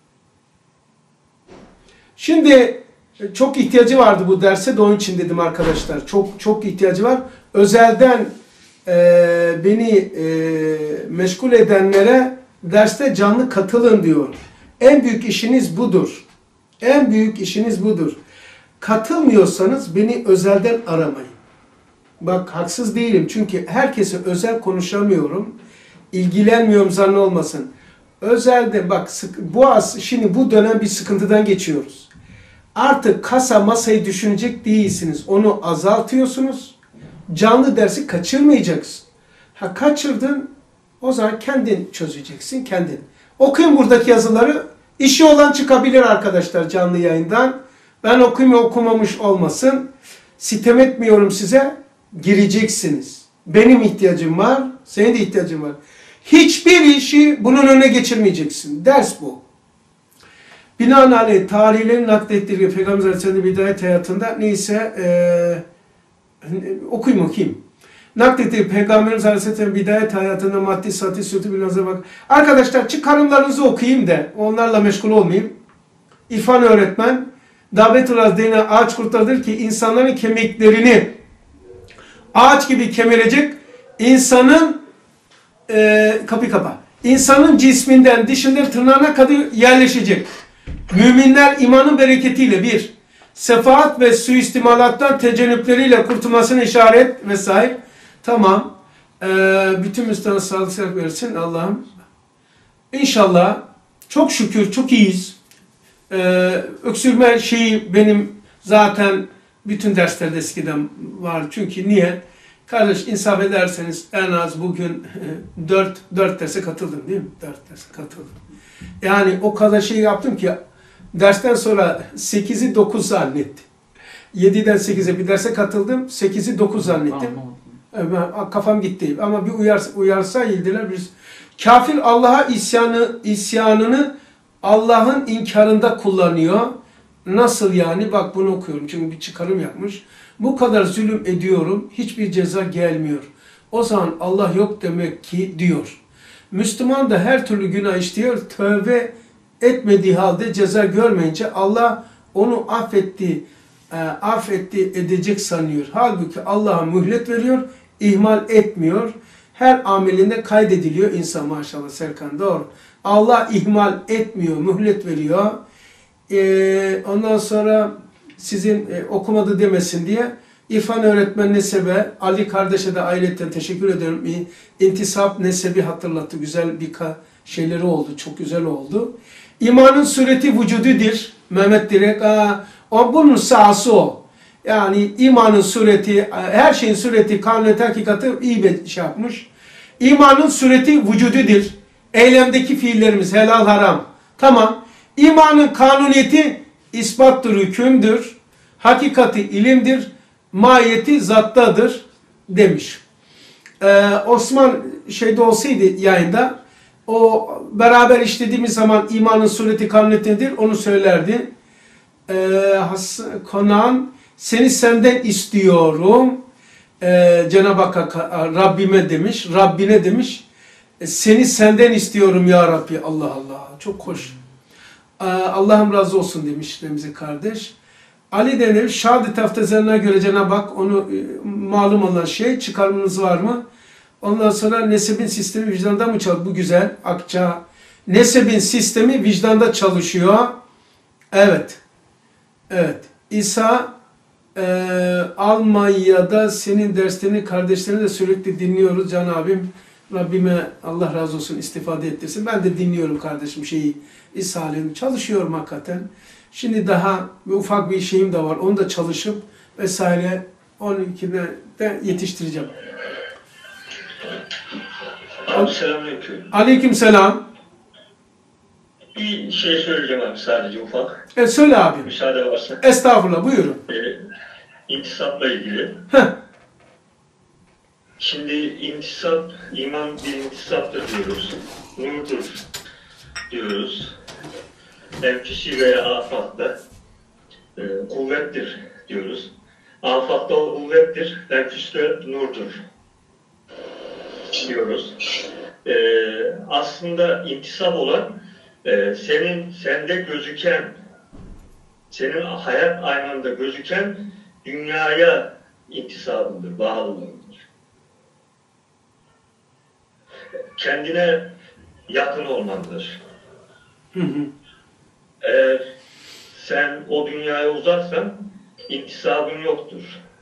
Şimdi çok ihtiyacı vardı bu derse de onun için dedim arkadaşlar. Çok çok ihtiyacı var. Özelden e, beni e, meşgul edenlere derste canlı katılın diyor. En büyük işiniz budur. En büyük işiniz budur. Katılmıyorsanız beni özelden aramayın. Bak haksız değilim çünkü herkese özel konuşamıyorum. İlgilenmiyorum zanne olmasın. Özelde bak bu az, şimdi bu dönem bir sıkıntıdan geçiyoruz. Artık kasa masayı düşünecek değilsiniz. Onu azaltıyorsunuz. Canlı dersi kaçırmayacaksın. Ha kaçırdın, o zaman kendin çözeceksin, kendin. Okuyun buradaki yazıları. İşi olan çıkabilir arkadaşlar canlı yayından. Ben okuyayım okumamış olmasın. Sitem etmiyorum size. Gireceksiniz. Benim ihtiyacım var. Senin de ihtiyacın var. Hiçbir işi bunun önüne geçirmeyeceksin. Ders bu. Binaenaleyh tarihlerin naklettiği Peygamber Aleyhisselam'ın bidayet hayatında neyse ee, okuyayım okuyayım. Naklettiği Peygamberimiz Aleyhisselam'ın bidayet hayatında maddi, sati, sütü bilmem bak. Arkadaşlar çıkarımlarınızı okuyayım da onlarla meşgul olmayayım. İrfan öğretmen Davetül Az denilen ağaç kurtlarıdır ki insanların kemiklerini ağaç gibi kemirecek, insanın e, kapı kapa. İnsanın cisminden dişinden tırnağına kadar yerleşecek. Müminler imanın bereketiyle bir, sefaat ve suistimalattan tecennüpleriyle kurtulmasını işaret vesaire. Tamam. Ee, bütün Müslümanlara sağlık sıhhat versin Allah'ım. İnşallah çok şükür çok iyiyiz. Ee, öksürme şeyi benim zaten bütün derslerde eskiden var. Çünkü niye? Kardeş insaf ederseniz en az bugün dört dört derse katıldım değil mi? dört derse katıldım. Yani o kadar şey yaptım ki dersten sonra sekizi dokuz zannettim. yediden sekize bir derse katıldım. sekizi dokuz zannettim. Ben, kafam gitti. Ama bir uyar, uyarsa ildiler. Biz, kafir Allah'a isyanı, isyanını Allah'ın inkarında kullanıyor. Nasıl yani? Bak bunu okuyorum. Çünkü bir çıkarım yapmış. Bu kadar zulüm ediyorum. Hiçbir ceza gelmiyor. O zaman Allah yok demek ki diyor. Müslüman da her türlü günah işliyor. Tövbe etmediği halde ceza görmeyince Allah onu affetti, e, affetti edecek sanıyor. Halbuki Allah'a mühlet veriyor, ihmal etmiyor. Her amelinde kaydediliyor insan maşallah Serkan doğru. Allah ihmal etmiyor, mühlet veriyor. E, ondan sonra sizin e, okumadı demesin diye İrfan öğretmen nesebe, Ali kardeşe de ayrıca teşekkür ederim. İntisap nesebi hatırlattı. Güzel bir şeyleri oldu. Çok güzel oldu. İmanın sureti vücududur. Mehmet direkt aa, o bunun sahası o. Yani imanın sureti, her şeyin sureti, kanuniyet, hakikati iyi bir şey yapmış. İmanın sureti vücududur. Eylemdeki fiillerimiz helal haram. Tamam. İmanın kanuniyeti ispattır, hükümdür. Hakikati ilimdir. Mahiyeti zattadır demiş. Ee, Osman şeyde olsaydı yayında o beraber işlediğimiz zaman imanın sureti kanuniyeti nedir onu söylerdi. Ee, Konan seni senden istiyorum. Ee, Cenab-ı Hak Rabbime demiş. Rabbine demiş. Seni senden istiyorum ya Rabbi. Allah Allah. Çok hoş. Allah'ım razı olsun demiş Remzi kardeş. Ali denir, şahadi teftezlerine göre Cenab-ı Hak onu malum olan şey, çıkarmanız var mı? Ondan sonra nesebin sistemi vicdanda mı çalışıyor? Bu güzel. Akça. Nesebin sistemi vicdanda çalışıyor. Evet. Evet. İsa e, Almanya'da senin derslerini, kardeşlerini de sürekli dinliyoruz Can abim. Rabbime Allah razı olsun istifade ettirsin. Ben de dinliyorum kardeşim şeyi. İsa'nın çalışıyorum hakikaten. Şimdi daha bir ufak bir şeyim de var. Onu da çalışıp vesaire on ikide de yetiştireceğim. Abi selamünaleyküm. Aleykümselam. Bir şey söyleyeceğim abi sadece ufak. E söyle abi. Müsaade varsa. Estağfurullah buyurun. Ee, intisapla ilgili. Heh. Şimdi intisap, iman bir intisaptır diyoruz. Nurdur diyoruz. Enfüsi veya afakta e, kuvvettir diyoruz. Afakta o kuvvettir, enfüste nurdur diyoruz. Ee, aslında intisap olan e, senin sende gözüken, senin hayat aynanda gözüken dünyaya intisabındır, bağlılığındır. Kendine yakın olmandır. Hı hı. Eğer sen o dünyaya uzaksan intisabın yoktur.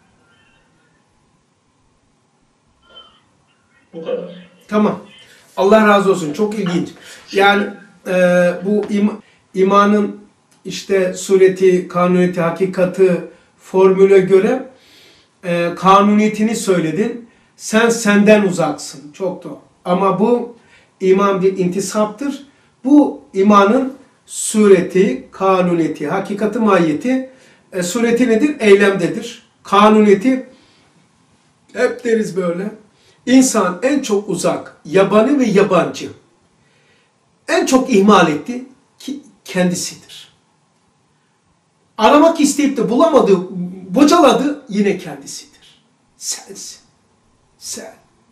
Bu kadar. Tamam. Allah razı olsun. Çok ilginç. Yani e, bu im, imanın işte sureti, kanuniyeti, hakikati formüle göre e, kanuniyetini söyledin. Sen senden uzaksın. Çok doğru. Ama bu iman bir intisaptır. Bu imanın sureti, kanuniyeti, hakikati, mahiyeti. E, sureti nedir? Eylemdedir. Kanuniyeti hep deriz böyle. İnsan en çok uzak, yabani ve yabancı, en çok ihmal etti ki kendisidir. Aramak isteyip de bulamadığı, bocaladı yine kendisidir. Sensin. Sen.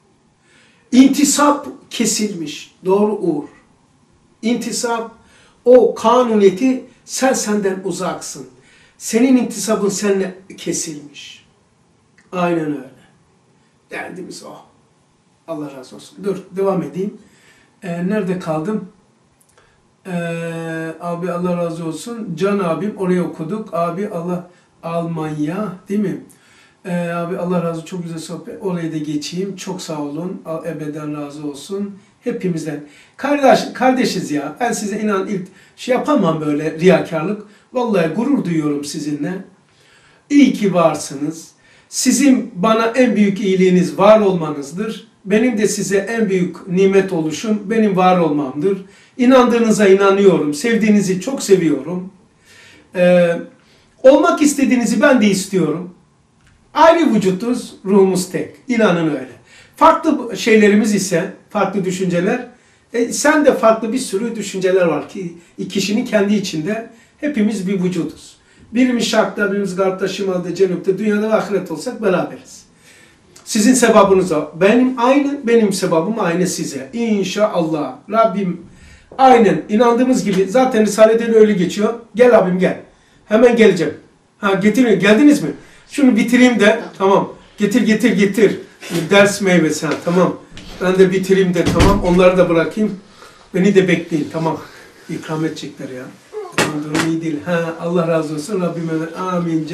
İntisap kesilmiş. Doğru Uğur. İntisap, o kanuniyeti sen senden uzaksın. Senin intisabın seninle kesilmiş. Aynen öyle. Derdimiz o. Allah razı olsun. Dur, devam edeyim. Ee, nerede kaldım? Ee, abi Allah razı olsun. Can abim, oraya okuduk. Abi Allah, Almanya, değil mi? Ee, abi Allah razı olsun. Çok güzel sohbet. Oraya da geçeyim. Çok sağ olun. Ebeden razı olsun. Hepimizden. Kardeş, kardeşiz ya. Ben size inan ilk şey yapamam böyle riyakarlık. Vallahi gurur duyuyorum sizinle. İyi ki varsınız. Sizin bana en büyük iyiliğiniz var olmanızdır. Benim de size en büyük nimet oluşum benim var olmamdır. İnandığınıza inanıyorum. Sevdiğinizi çok seviyorum. Ee, olmak istediğinizi ben de istiyorum. Ayrı vücutuz, ruhumuz tek. İnanın öyle. Farklı şeylerimiz ise, farklı düşünceler. E, sen de farklı bir sürü düşünceler var ki kişinin kendi içinde hepimiz bir vücuduz. Birimiz şarkta, birimiz garpta, şimalda, cenupta, dünyada ve ahiret olsak beraberiz. Sizin sevabınız o. Benim aynı, benim sevabım aynı size. İnşallah. Rabbim aynen inandığımız gibi zaten Risale'de de öyle geçiyor. Gel abim gel. Hemen geleceğim. Ha getirin. Geldiniz mi? Şunu bitireyim de tamam. Getir getir getir. Ders meyvesi ha tamam. Ben de bitireyim de tamam. Onları da bırakayım. Beni de bekleyin tamam. İkram edecekler ya. Durum iyi değil. Ha, Allah razı olsun. Rabbim amin.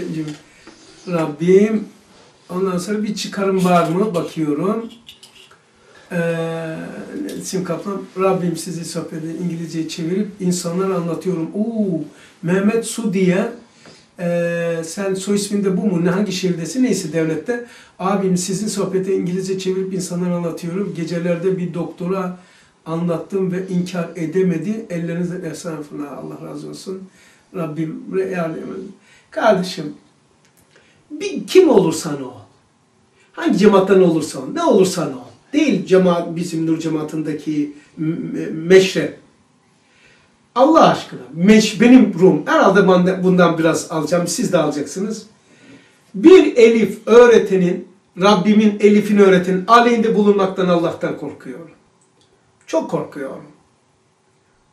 Rabbim. Ondan sonra bir çıkarım var mı? Bakıyorum. Ee, Sim Kaplan. Rabbim sizi sohbeti İngilizce'ye çevirip insanlara anlatıyorum. Oo, Mehmet Su diye e, sen soy isminde bu mu? Ne hangi şehirdesin? Neyse devlette. Abim sizin sohbeti İngilizce çevirip insanlara anlatıyorum. Gecelerde bir doktora anlattım ve inkar edemedi. Ellerinizle estağfurullah. Allah razı olsun. Rabbim yardım edin. Kardeşim bir, kim olursan ol. Hangi cemaatten olursan ol. Ne olursan ol. Değil cemaat bizim Nur cemaatindeki meşrep. Allah aşkına. Meş, benim ruhum. Herhalde ben bundan biraz alacağım. Siz de alacaksınız. Bir elif öğretenin, Rabbimin elifini öğretenin aleyhinde bulunmaktan Allah'tan korkuyorum. Çok korkuyorum.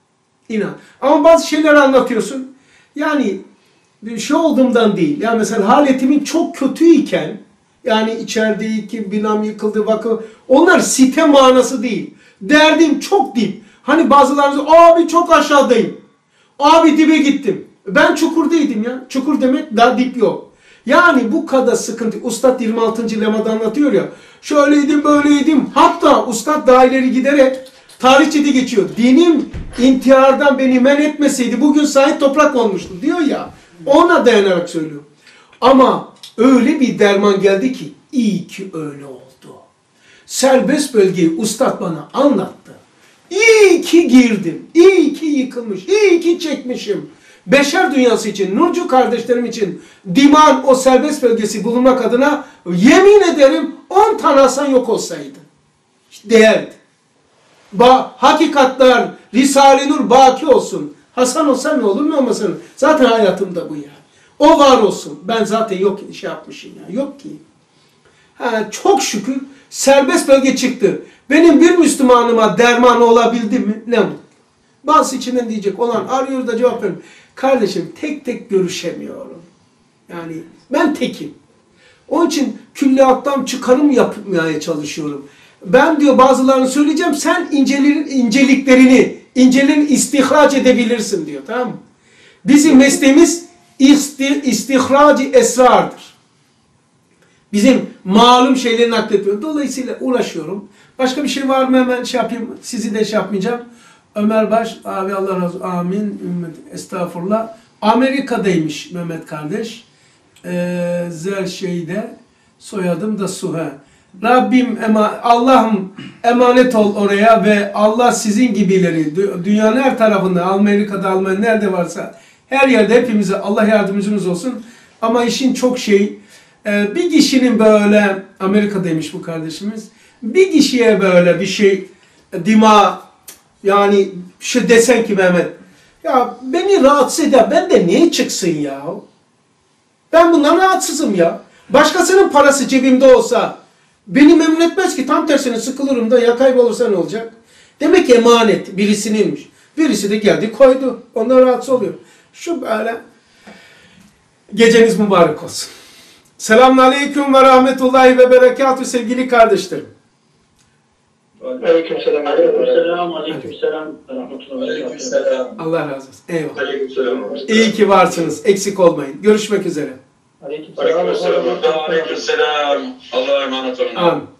İnan. Ama bazı şeyler anlatıyorsun. Yani bir şey olduğumdan değil. Yani mesela haletimin çok kötüyken, yani içerideki binam yıkıldı, vakı, onlar sitem manası değil. Derdim çok dip. Hani bazılarınız abi çok aşağıdayım. Abi dibe gittim. Ben çukurdaydım ya. Çukur demek daha dip yok. Yani bu kadar sıkıntı. Ustad yirmi altıncı lemada anlatıyor ya. Şöyleydim böyleydim. Hatta ustad daha ileri giderek tarihçede geçiyor. Dinim intihardan beni men etmeseydi bugün sahip toprak olmuştu diyor ya. Ona dayanarak söylüyor. Ama öyle bir derman geldi ki iyi ki öyle oldu. Serbest bölgeyi ustad bana anlattı. İyi ki girdim. İyi ki yıkılmış. İyi ki çekmişim. Beşer dünyası için, Nurcu kardeşlerim için diman o serbest bölgesi bulunmak adına yemin ederim on tane Hasan yok olsaydı. İşte değerdi. Ba hakikatler, Risale-i Nur baki olsun. Hasan olsa ne olur, ne olmasın. Zaten hayatımda bu ya. O var olsun. Ben zaten yok şey yapmışım ya. Yok ki. Ha, çok şükür serbest bölge çıktı. Benim bir Müslümanıma derman olabildi mi? Ne mutlu. Bazı içinden diyecek olan arıyor da cevap veriyorum. Kardeşim tek tek görüşemiyorum. Yani ben tekim. Onun için külliyattan çıkarım yapmaya çalışıyorum. Ben diyor bazılarını söyleyeceğim. Sen incelerin, inceliklerini, incelerini istihraç edebilirsin diyor. Tamam mı? Bizim mesleğimiz isti, istihracı esrardır. Bizim malum şeyleri nakletmiyor. Dolayısıyla uğraşıyorum. Başka bir şey var mı hemen şey yapayım. Sizi de şey yapmayacağım. Ömer Baş, abi Allah razı olsun. Amin. Ümmet, estağfurullah. Amerika'daymış Mehmet kardeş. Ee, Zer şeyde. Soyadım da Suhe. Rabbim, ema, Allah'ım emanet ol oraya ve Allah sizin gibileri dünyanın her tarafında, Amerika'da, Almanya nerede varsa her yerde hepimize Allah yardımcımız olsun. Ama işin çok şey, bir kişinin böyle, Amerika'daymış bu kardeşimiz, bir kişiye böyle bir şey, dima, yani şu desen ki Mehmet, ya beni rahatsız eder, ben de niye çıksın ya? Ben bundan rahatsızım ya. Başkasının parası cebimde olsa, beni memnun etmez ki, tam tersine sıkılırım da ya kaybolursa ne olacak? Demek ki emanet birisininmiş. Birisi de geldi koydu. Ondan rahatsız oluyor. Şu böyle. Geceniz mübarek olsun. Selamun aleyküm ve rahmetullahi ve berekatü sevgili kardeşlerim. Aleykümselam. Aleykümselam. Aleykümselam. Aleykümselam. Allah razı olsun. Eyvallah. Aleykümselam. İyi ki varsınız. Eksik olmayın. Görüşmek üzere. Aleykümselam. Aleykümselam. Allah'a emanet olun. Amin.